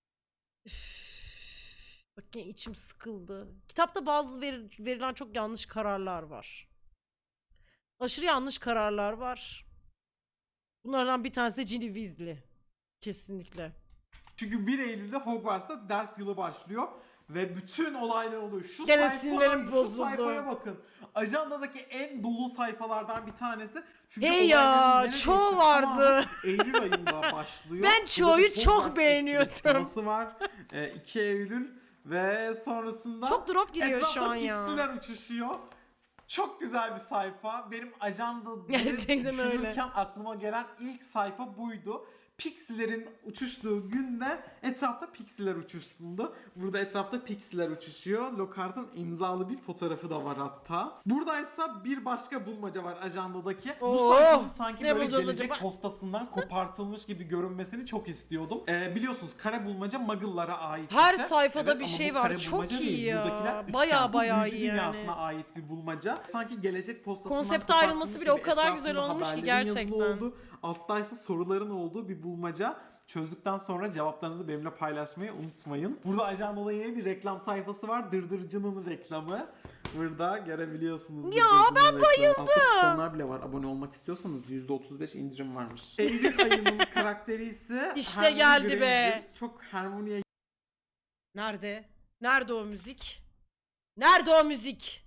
Bak yine içim sıkıldı. Kitapta bazı verilen çok yanlış kararlar var. Aşırı yanlış kararlar var. Bunlardan bir tanesi de Ginny Weasley. Kesinlikle. Çünkü 1 Eylül'de Hogwarts'ta ders yılı başlıyor ve bütün olaylar oluyor. Şu Gene sayfaya, sinirlerim şu bozuldu. sayfaya bakın. Ajandadaki en dolu sayfalardan bir tanesi. Çünkü Hey ya, olayların neredeyse çoğu vardı. tamamı Eylül ayında başlıyor. Ben Burada çoğuyu bir çok Hogwarts beğeniyordum. Express teması var. 2 Eylül ve sonrasında Çok drop giriyor etrafta şu an ya. pixiler uçuşuyor. Çok güzel bir sayfa. Benim ajandada Gerçekten öyle. düşünürken aklıma gelen ilk sayfa buydu. Pixilerin uçuştuğu günde etrafta pixiler uçuşsundu. Burada etrafta pixiler uçuşuyor. Lockhart'ın imzalı bir fotoğrafı da var hatta. Buradaysa bir başka bulmaca var ajandadaki. Bu Oo, sayfanın sanki ne böyle bulacağız gelecek acaba? postasından kopartılmış gibi görünmesini çok istiyordum. Biliyorsunuz kare bulmaca Muggle'lara ait Her bir şey. sayfada bir ama şey bu var. kare Çok bulmaca iyi değil. ya. Buradakiler üçgen. Bayağı Bu bayağı büyücü iyi yani. dünyasına ait bir bulmaca. Sanki gelecek postasından Konsepte ayrılması kopartılmış bile o gibi kadar güzel etrafında olmuş ki haberlerin yazılı gerçekten. olduğu, alttaysa soruların olduğu bir bulmaca. Çözdükten sonra cevaplarınızı benimle paylaşmayı unutmayın. Burada ajandada yine bir reklam sayfası var. Dırdırcının reklamı. Burada görebiliyorsunuz. Ya, ben bayıldım. Altta kuponlar bile var. Abone olmak istiyorsanız %35 indirim varmış. Eylül ayının karakteri ise İşte Hermione geldi be. Granger. Çok Hermione'ye Nerede? Nerede o müzik? Nerede o müzik?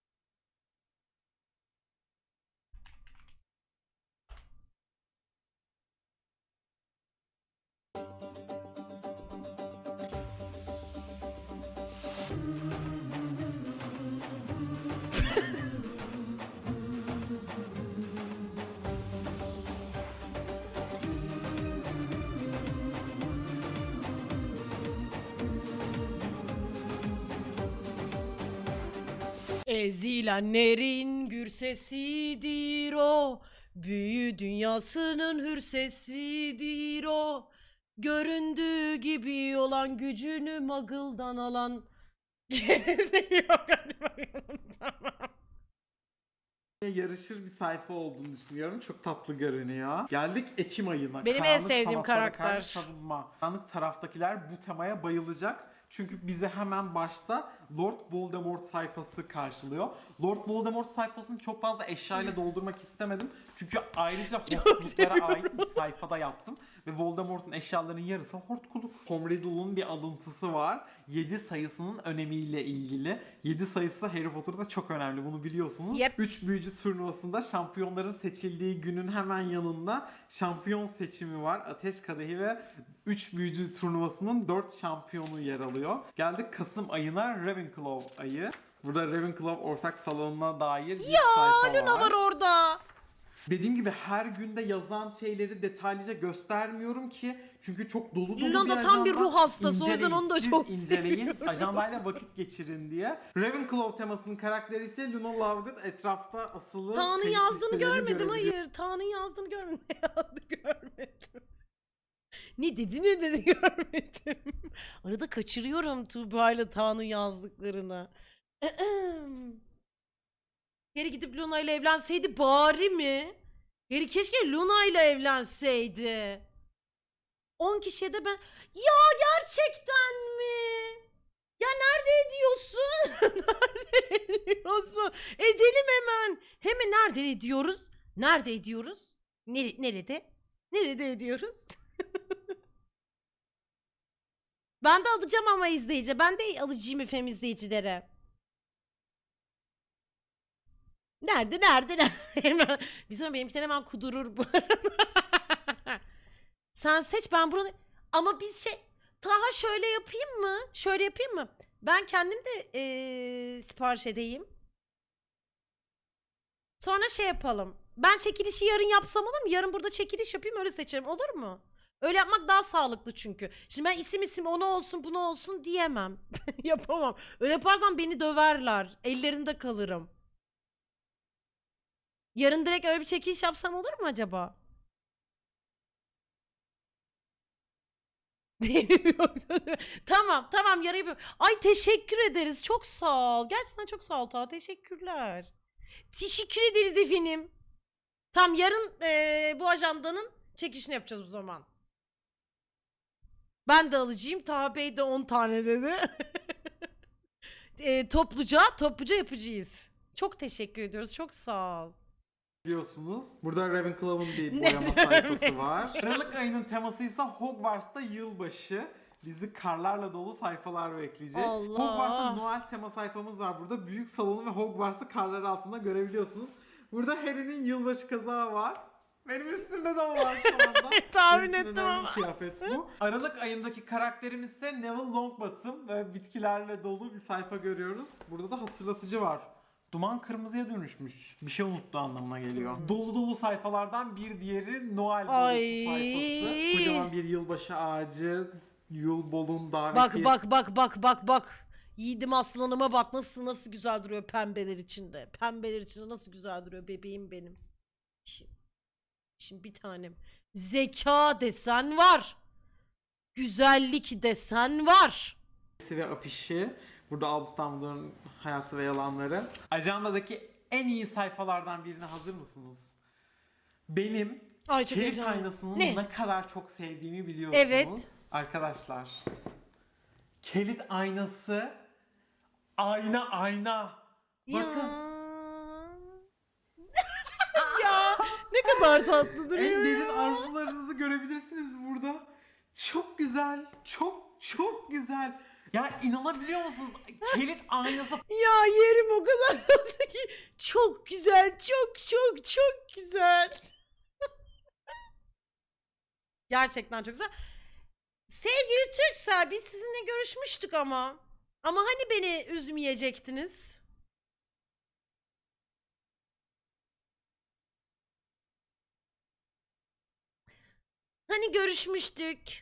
Ezilenlerin gür sesidir o. Büyü dünyasının hür sesidir o. Göründüğü gibi olan gücünü Muggle'dan alan. Gerisi yok, hadi bakalım, tamam. yarışır bir sayfa olduğunu düşünüyorum. Çok tatlı görünüyor. Geldik Ekim ayına. Benim en Karanlık sevdiğim sanatlara karakter. karşı savunma. Karanlık taraftakiler bu temaya bayılacak. Çünkü bize hemen başta Lord Voldemort sayfası karşılıyor. Lord Voldemort sayfasını çok fazla eşyayla doldurmak istemedim. Çünkü ayrıca hortkuluklara ait bir sayfada yaptım. Ve Voldemort'un eşyalarının yarısı hortkuluk. Tom Riddle'ın bir alıntısı var. 7 sayısının önemiyle ilgili. 7 sayısı Harry Potter'da çok önemli. Bunu biliyorsunuz. Yep. 3 büyücü turnuvasında şampiyonların seçildiği günün hemen yanında şampiyon seçimi var. Ateş Kadehi ve 3 büyücü turnuvasının 4 şampiyonu yer alıyor. Geldik Kasım ayına, Ravenclaw ayı. Burada Ravenclaw ortak salonuna dair bir sayfa var. Luna var orada. Dediğim gibi her günde yazan şeyleri detaylıca göstermiyorum ki çünkü çok dolu dolu Luna bir da ajanda. tam bir ruh hastası, o yüzden İnceleyin, onu da siz çok inceleyin. seviyorum. Ajandayla vakit geçirin diye. Ravenclaw temasının karakteri ise Luna Lovegood, etrafta asılı Tağ'ın kayıt yazdığını listelerini görmedim, görebiliyorsunuz. hayır. Tağ'ın yazdığını görmedim. Görmedim. Ne dedi görmedim. Arada kaçırıyorum Tuğba ile Tağ'ın yazdıklarını. Harry gidip Luna ile evlenseydi bari mi? Harry keşke Luna ile evlenseydi. 10 kişiye de ben... Ya gerçekten mi? Ya nerede ediyorsun? Nerede ediyorsun? Edelim hemen. Hemen nerede ediyoruz? Nerede ediyoruz? Nerede? Nerede ediyoruz? Ben de alacağım ama izleyici. Ben de alacağım efendim izleyicilere. Nerede? Hemen. Bir sonra benimkiler hemen kudurur bu arada. Sen seç ben bunu... Ama biz Taha şöyle yapayım mı? Şöyle yapayım mı? Ben kendim de sipariş edeyim. Sonra şey yapalım. Ben çekilişi yarın yapsam olur mu? Yarın burada çekiliş yapayım öyle seçerim. Olur mu? Öyle yapmak daha sağlıklı çünkü. Şimdi ben isim onu olsun bunu olsun diyemem. Yapamam. Öyle yaparsam beni döverler. Ellerinde kalırım. Yarın direkt öyle bir çekiliş yapsam olur mu acaba? Tamam yarın yapıyorum. Ay teşekkür ederiz. Çok sağ ol. Gerçekten çok sağ ol Taha. Teşekkürler. Teşekkür ederiz efendim. Tam yarın bu ajandanın çekişini yapacağız o zaman. Ben de alacağım. Taha Bey de 10 tane dedi. Topluca yapacağız. Çok teşekkür ediyoruz. Çok sağ ol. Biliyorsunuz. Burada Ravenclaw'ın bir boyama sayfası var. Aralık ayının teması ise Hogwarts'ta yılbaşı. Bizi karlarla dolu sayfalar bekleyecek. Allah. Hogwarts'ta Noel tema sayfamız var burada. Büyük salonu ve Hogwarts'ı karlar altında görebiliyorsunuz. Burada Harry'nin yılbaşı kazağı var. Benim üstümde de o var şu anda. Tahmin Benim için ettim önemli bir ama. kıyafet bu. Aralık ayındaki karakterimiz ise Neville Longbottom ve bitkilerle dolu bir sayfa görüyoruz. Burada da hatırlatıcı var. Duman kırmızıya dönüşmüş. Bir şey unuttu anlamına geliyor. Dolu dolu sayfalardan bir diğeri Noel dolusu sayfası. Kocaman bir yılbaşı ağacı, Yulbol'un davetiyesi. Bak. Yiğidim aslanıma bak nasıl güzel duruyor pembeler içinde. Pembeler içinde nasıl güzel duruyor bebeğim benim. Şimdi bir tanem. Zeka desen var. Güzellik desen var. Ve afişi. Burada Albus Dumbledore'un hayatı ve yalanları. Ajandadaki en iyi sayfalardan birine hazır mısınız? Benim Ay, çok kilit heyecanlı. aynasını Ne? ne kadar çok sevdiğimi biliyorsunuz. Evet. Arkadaşlar. Kilit aynası ayna. Bakın. Ya ne kadar tatlı duruyor En derin ya. arzularınızı görebilirsiniz burada. Çok güzel. Çok güzel. Ya inanabiliyor musunuz? Kilit aynası. Ya yerim o kadar tatlı ki. Çok güzel. Çok güzel. Gerçekten çok güzel. Sevgili Türksel biz sizinle görüşmüştük ama. Ama hani beni üzmeyecektiniz? Hani görüşmüştük?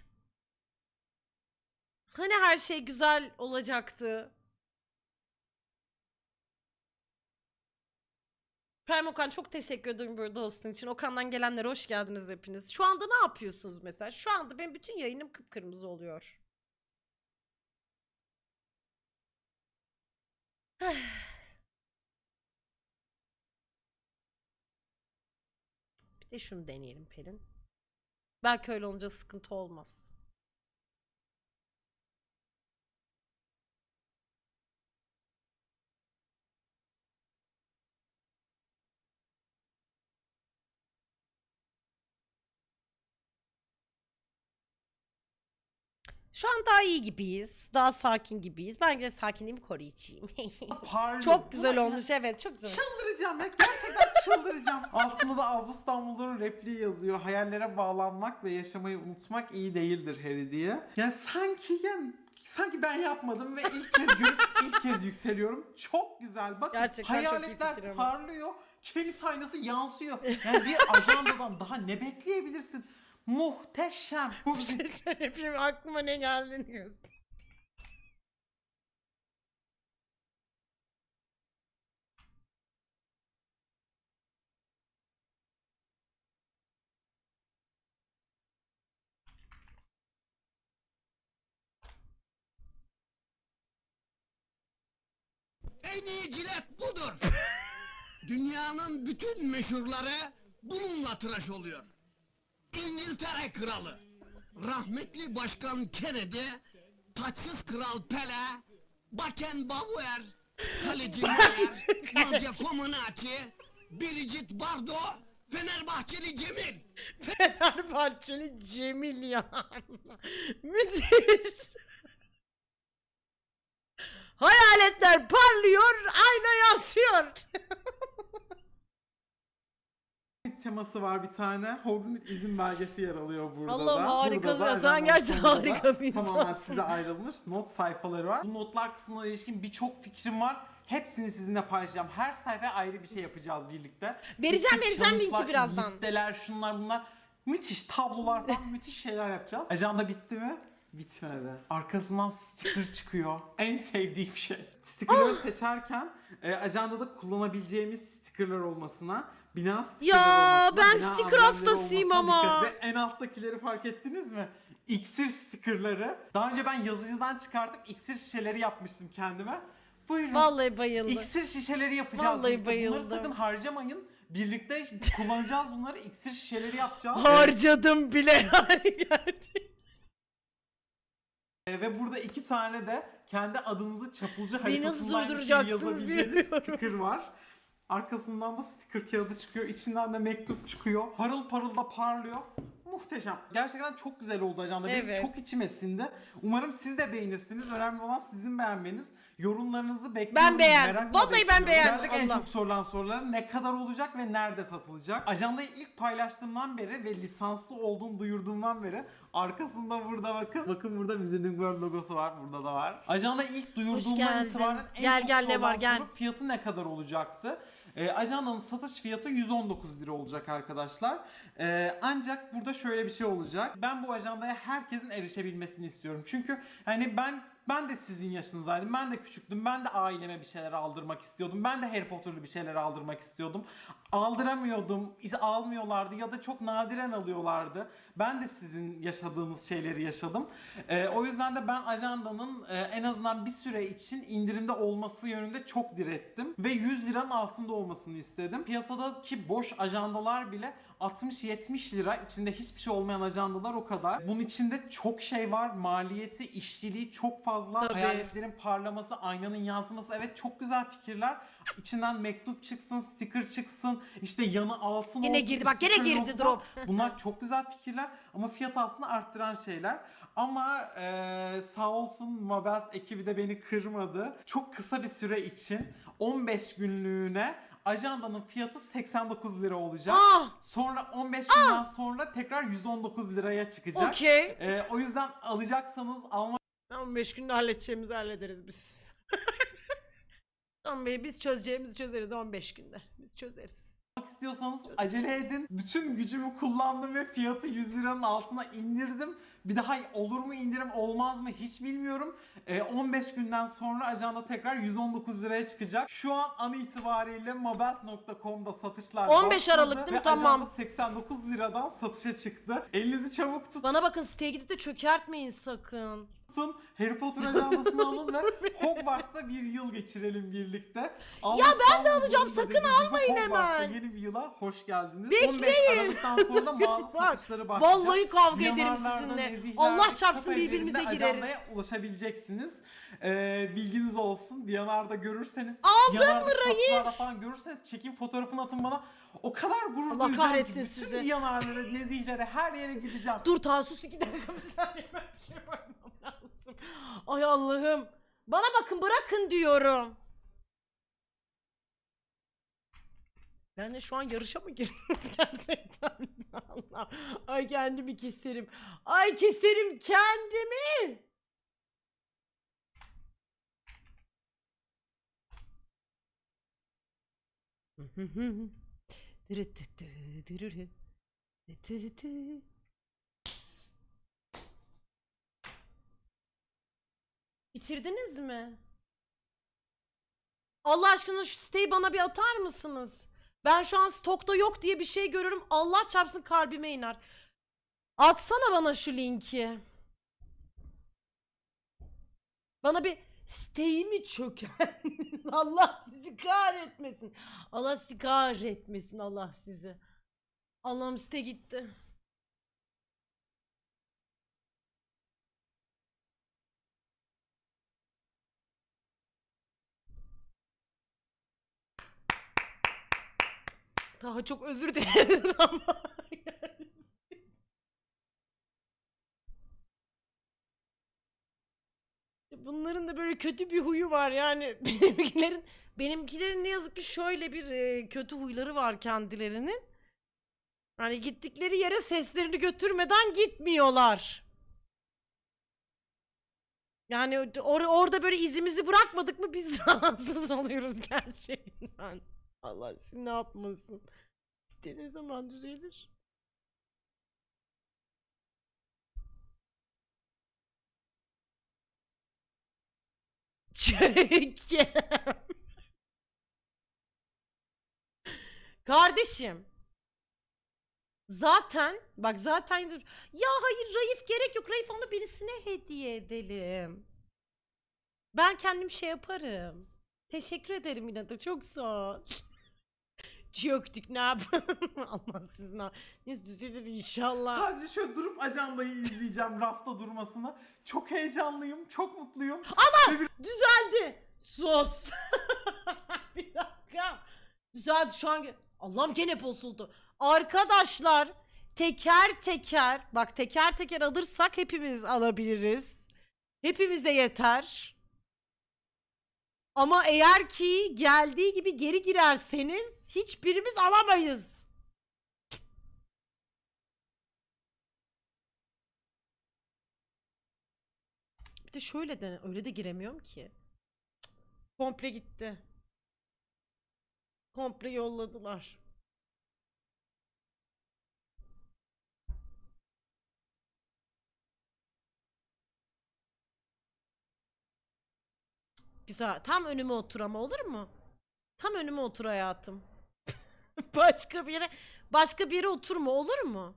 Hani her şey güzel olacaktı? Prime Okan çok teşekkür ederim burada hostun için. Okan'dan gelenlere hoş geldiniz hepiniz. Şu anda ne yapıyorsunuz mesela? Şu anda benim bütün yayınım kıpkırmızı oluyor. Bir de şunu deneyelim Pelin. Belki öyle olunca sıkıntı olmaz. Şu an daha iyi gibiyiz. Daha sakin gibiyiz. Ben de sakinliğimi koruyacağım. Parlıyor. Çok güzel Buna olmuş. Evet çok güzel. Çıldıracağım ya. Gerçekten çıldıracağım. Altında da Albus Dumbledore'un repliği yazıyor. Hayallere bağlanmak ve yaşamayı unutmak iyi değildir Harry diye. Yani sanki ben yapmadım ve ilk kez yükseliyorum. Çok güzel. Bakın Gerçekten çok iyi hayaletler fikir ama. parlıyor. Kilit aynası yansıyor. Yani bir ajandadan daha ne bekleyebilirsin? Muhteşem. Bir şey söyleyeyim. Aklıma ne geldiğini göster. En iyi cilet budur. Dünyanın bütün meşhurları bununla tıraş oluyor. İngiltere kralı, rahmetli başkan Kennedy, taçsız kral Pele, Beckenbauer, kaleci Neuer, Nadia Comaneci, Brigitte Bardot, Fenerbahçeli Cemil. Fenerbahçeli Cemil ya. Müthiş. Hayaletler parlıyor, ayna yansıyor. teması var bir tane. Hogsmeade izin belgesi yer alıyor burada Allah'ım da. harikasın Burada ya, da sen ajandanın gerçekten sonunda da harika bir tamamen insansın. size ayrılmış not sayfaları var. Bu notlar kısmına ilişkin birçok fikrim var. Hepsini sizinle paylaşacağım. Her sayfaya ayrı bir şey yapacağız birlikte. Vereceğim Challenge'lar, linki birazdan. Listeler, şunlar bunlar. Müthiş tablolar falan müthiş şeyler yapacağız. Ajanda bitti mi? Bitmedi. Arkasından sticker çıkıyor. En sevdiğim şey. Stickerları seçerken ajandada kullanabileceğimiz stickerlar olmasına, bina stickerlar Ya, olmasına, ben bina sticker amblemleri hastasıyım olmasına ama. dikkat. Ve en alttakileri fark ettiniz mi? İksir stickerları. Daha önce ben yazıcıdan çıkartıp iksir şişeleri yapmıştım kendime. Buyurun. Vallahi bayıldım. İksir şişeleri yapacağız. Vallahi birlikte. Bunları bayıldım. sakın harcamayın. Birlikte kullanacağız bunları. İksir şişeleri yapacağız. Harcadım bile yani gerçekten. Ve burada 2 tane de kendi adınızı çapulcu Beni nasıl haritasından durduracaksınız yazabileceğiniz bilmiyorum. sticker var. Arkasından da sticker kağıdı çıkıyor. İçinden de mektup çıkıyor. Parıl parıl da parlıyor. Muhteşem. Gerçekten çok güzel oldu ajanda. Benim Evet. çok içime sindi. Umarım siz de beğenirsiniz. Önemli olan sizin beğenmeniz. Yorumlarınızı bekliyorum. Ben beğendim. Merakla Vallahi ben bekliyorum. beğendim. Geldik en Allah. çok sorulan sorulara. Ne kadar olacak ve nerede satılacak? Ajandayı ilk paylaştığımdan beri ve lisanslı olduğunu duyurduğumdan beri arkasında burada bakın. Bakın burada Wizarding World logosu var. Burada da var. Ajandayı ilk duyurduğumdan geldin. itibaren en Gel, çok gel, ne sorulan var, gel. soru fiyatı ne kadar olacaktı? Ajandanın satış fiyatı 119 lira olacak arkadaşlar. Ancak burada şöyle bir şey olacak. Ben bu ajandaya herkesin erişebilmesini istiyorum. Çünkü hani ben de sizin yaşınızdaydım. Ben de küçüktüm. Ben de aileme bir şeyler aldırmak istiyordum. Ben de Harry Potter'lı bir şeyler aldırmak istiyordum. Aldıramıyordum. Almıyorlardı ya da çok nadiren alıyorlardı. Ben de sizin yaşadığınız şeyleri yaşadım. O yüzden de ben ajandanın en azından bir süre için indirimde olması yönünde çok direttim. Ve 100 liranın altında olmasını istedim. Piyasadaki boş ajandalar bile 60-70 lira. İçinde hiçbir şey olmayan ajandalar o kadar. Bunun içinde çok şey var. Maliyeti, işçiliği çok fazla. Tabii. Hayaletlerin parlaması, aynanın yansıması. Evet, çok güzel fikirler. İçinden mektup çıksın, sticker çıksın. İşte yanı altın Yine olsun. girdi, bak gene sticker girdi olsun drop. falan. Bunlar çok güzel fikirler ama fiyat aslında arttıran şeyler. Ama sağ olsun Mabels ekibi de beni kırmadı. Çok kısa bir süre için 15 günlüğüne ajandanın fiyatı 89 lira olacak. Sonra 15 günden sonra tekrar 119 liraya çıkacak. Okey. O yüzden alacaksanız almak 15 günde halledeceğimizi hallederiz biz. Biz çözeceğimizi çözeriz 15 günde. Biz çözeriz. istiyorsanız acele edin. Bütün gücümü kullandım ve fiyatı 100 liranın altına indirdim. Bir daha olur mu indirim olmaz mı hiç bilmiyorum. 15 günden sonra ajanda tekrar 119 liraya çıkacak. Şu an itibariyle mabels.com'da satışlar 15 başladı Aralık değil mi? ve Tamam. ajanda 89 liradan satışa çıktı. Elinizi çabuk Bana bakın, siteye gidip de çökertmeyin sakın. tutun. Harry Potter ajandasını alın ve Hogwarts'ta bir yıl geçirelim birlikte. Ya ben de alacağım, sakın almayın Hogwarts'ta hemen. yeni bir yıla hoş geldiniz. Bekleyin. 15 Aralık'tan sonra da mağaza Bak, satışları başlayacak. vallahi kavga ederim Yanarlarda, sizinle. nezihlerde, Allah çarpsın kitap birbirimize evlerinde gireriz. ajandaya ulaşabileceksiniz. Bilginiz olsun. Diyanar'da görürseniz, Aldın Diyanar'da mı Raif? kitapçılarda falan görürseniz çekin fotoğrafını atın bana. O kadar gurur Allah duyacağım kahretsin ki bütün sizi. Diyanar'lara, nezihlere, her yere gideceğim. Dur Tasus, 2 dakika bir saniye, ben bir şey bakmam lazım. Ay Allah'ım. Bana bakın, bırakın diyorum. Ben de şu an yarışa mı girdim gerçekten? Allah. Ay kendimi keserim. Ay keserim kendimi. Bitirdiniz mi? Allah aşkına şu siteyi bana bir atar mısınız? Ben şu an stokta yok diye bir şey görüyorum. Allah çarpsın kalbime iner. Atsana bana şu linki. Bana bir siteyi mi çöken? Allah sizi kahretmesin. Allah sizi kahretmesin, Allah sizi. Allah'ım site gitti. Daha çok özür dileriz ama. Bunların da böyle kötü bir huyu var yani. Benimkilerin ne yazık ki şöyle bir kötü huyları var kendilerinin. Hani gittikleri yere seslerini götürmeden gitmiyorlar. Yani orada böyle izimizi bırakmadık mı biz rahatsız oluyoruz gerçekten. Allah siz ne yapmasın. İstediğin zaman düzelir. Çekem. Kardeşim. Zaten bak zaten ya hayır Raif gerek yok. Raif onu birisine hediye edelim. Ben kendim şey yaparım. Teşekkür ederim yine de çok sağ ol. Çöktük ne yapalım? Allah siz ne neyse düzelir inşallah. Sadece şöyle durup ajandayı izleyeceğim rafta durmasını. Çok heyecanlıyım, çok mutluyum. Düzeldi. Sus. Bir dakika. Düzeldi şu an. Allah'ım gene bozuldu. Arkadaşlar teker teker bak teker teker alırsak hepimiz alabiliriz. Hepimize yeter. Ama eğer ki geldiği gibi geri girerseniz hiçbirimiz alamayız. Bir de şöyle de öyle de giremiyorum ki. Komple gitti. Komple yolladılar. Güzel. Tam önüme otur ama olur mu? Tam önüme otur hayatım. Başka bir yere oturma olur mu?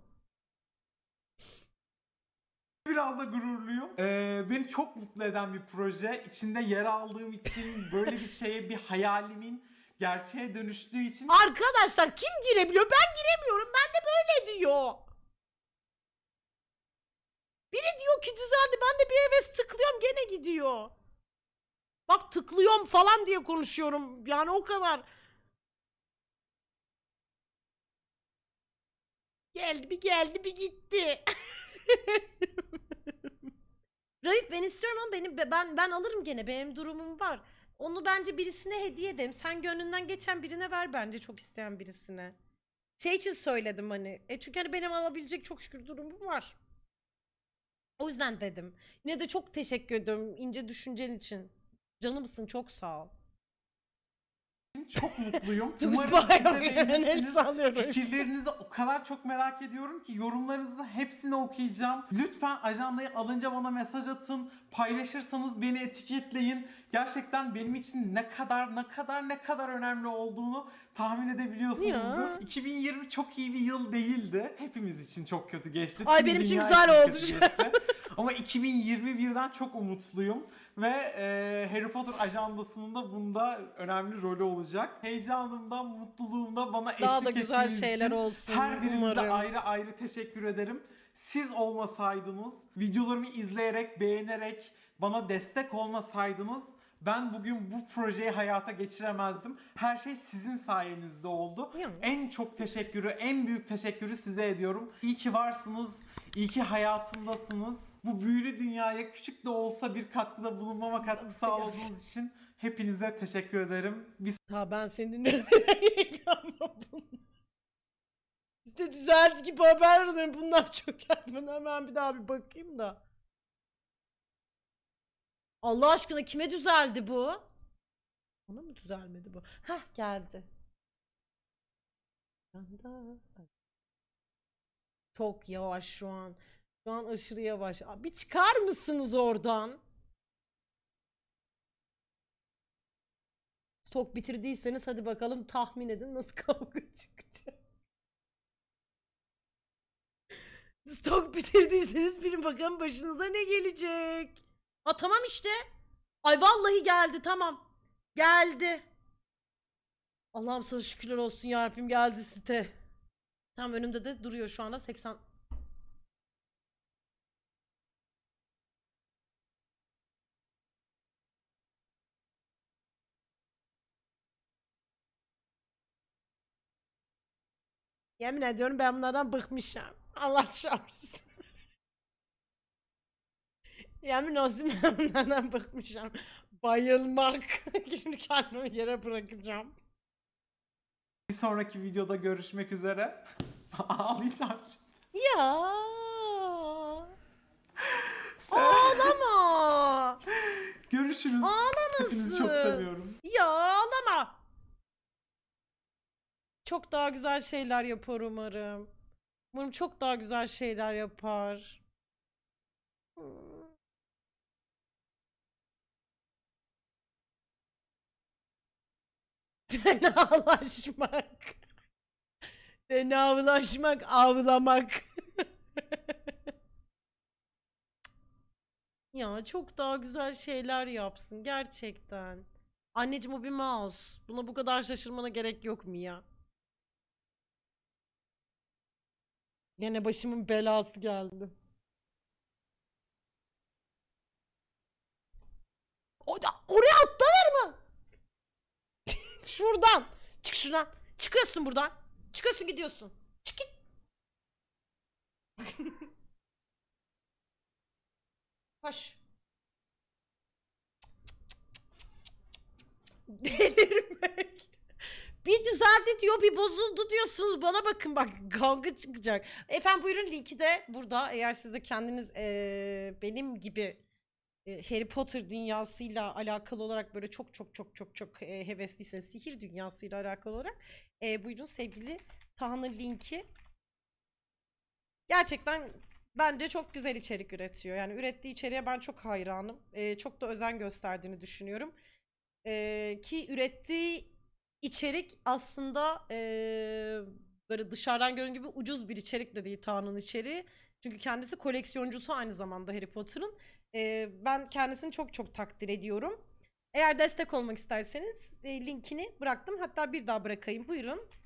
Biraz da gururluyum. Beni çok mutlu eden bir proje. İçinde yer aldığım için böyle bir şeye bir hayalimin gerçeğe dönüştüğü için. Arkadaşlar kim girebiliyor? Ben giremiyorum. Ben de böyle diyor. Biri diyor ki düzeldi. Ben de bir heves tıklıyorum gene gidiyor. Bak tıklıyorum falan diye konuşuyorum. Yani o kadar. Geldi bir gitti. Raif ben istiyorum ama ben alırım gene. Benim durumum var. Onu bence birisine hediye edelim. Sen gönlünden geçen birine ver bence çok isteyen birisine. Şey için söyledim hani. Çünkü hani benim alabilecek çok şükür durumum var. O yüzden dedim. Yine de çok teşekkür ediyorum ince düşüncen için. Canımsın çok sağ ol. Çok mutluyum. Çok Umarım siz de bayağı beğenirsiniz. sanıyorum. Fikirlerinizi o kadar çok merak ediyorum ki yorumlarınızı da hepsini okuyacağım. Lütfen ajandayı alınca bana mesaj atın. Paylaşırsanız beni etiketleyin. Gerçekten benim için ne kadar önemli olduğunu tahmin edebiliyorsunuzdur. Ya. 2020 çok iyi bir yıl değildi. Hepimiz için çok kötü geçti. Ay, Tüm benim için dünya güzel oldu. kötü geçti. Ama 2021'den çok umutluyum. Ve Harry Potter ajandasının da bunda önemli rolü olacak. Heyecanımdan, mutluluğumdan bana eşlik Daha da güzel ettiğiniz şeyler için olsun. her birinize Umarım. ayrı ayrı teşekkür ederim. Siz olmasaydınız, videolarımı izleyerek, beğenerek bana destek olmasaydınız ben bugün bu projeyi hayata geçiremezdim. Her şey sizin sayenizde oldu. En çok teşekkürü, en büyük teşekkürü size ediyorum. İyi ki varsınız. İyi ki hayatımdasınız. Bu büyülü dünyaya küçük de olsa bir katkıda bulunmama katkı sağladığınız için hepinize teşekkür ederim. Ha ben seni dinlemeye ama İşte düzeldi gibi haber alıyorum. Bunlar çok yakın. Hemen bir daha bir bakayım da. Allah aşkına kime düzeldi bu? Ona mı düzelmedi bu? Hah geldi. Çok yavaş şu an. Şu an aşırı yavaş. Bir çıkar mısınız oradan? Stok bitirdiyseniz hadi bakalım tahmin edin nasıl kavga çıkacak. Stok bitirdiyseniz bilin bakalım başınıza ne gelecek. Ha tamam işte. Ay vallahi geldi tamam. Geldi. Allah'ım sana şükürler olsun yarabbim, geldi site. Tam önümde de duruyor şu anda 80. Yemin ediyorum ben bunlardan bıkmışım. Allah çarpsın. Yemin olsun ben bunlardan bıkmışım. Bayılmak. Şimdi kendimi yere bırakacağım. Bir sonraki videoda görüşmek üzere. Ağlayacağım şimdi. Ya. Ağlama. Görüşürüz. Ağlamasın. Hepinizi çok seviyorum. Ya ağlama. Çok daha güzel şeyler yapar umarım. Umarım çok daha güzel şeyler yapar. Fenalaşmak. Fenalaşmak, ağlamak. Ya çok daha güzel şeyler yapsın gerçekten. Anneciğim o bir mouse. Buna bu kadar şaşırmana gerek yok mu ya? Yine başımın belası geldi. Oraya atlanır mı? Şuradan. Çık şuradan. Çıkıyorsun buradan. Çıkıyorsun gidiyorsun. Çık git. Koş. Delirmek. Bir düzeldi diyor, bir bozuldu diyorsunuz. Bana bakın bak, kavga çıkacak. Efendim buyurun, linki de burada. Eğer siz de kendiniz benim gibi Harry Potter dünyasıyla alakalı olarak böyle çok hevesliyseniz, sihir dünyasıyla alakalı olarak buyurun sevgili Taha'nın linki. Gerçekten bence çok güzel içerik üretiyor. Yani ürettiği içeriğe ben çok hayranım. Çok da özen gösterdiğini düşünüyorum. Ki ürettiği içerik aslında böyle dışarıdan göründüğü gibi ucuz bir içerik de değil Taha'nın içeriği. Çünkü kendisi koleksiyoncusu aynı zamanda Harry Potter'ın. Ben kendisini çok takdir ediyorum. Eğer destek olmak isterseniz linkini bıraktım. Hatta bir daha bırakayım. Buyurun.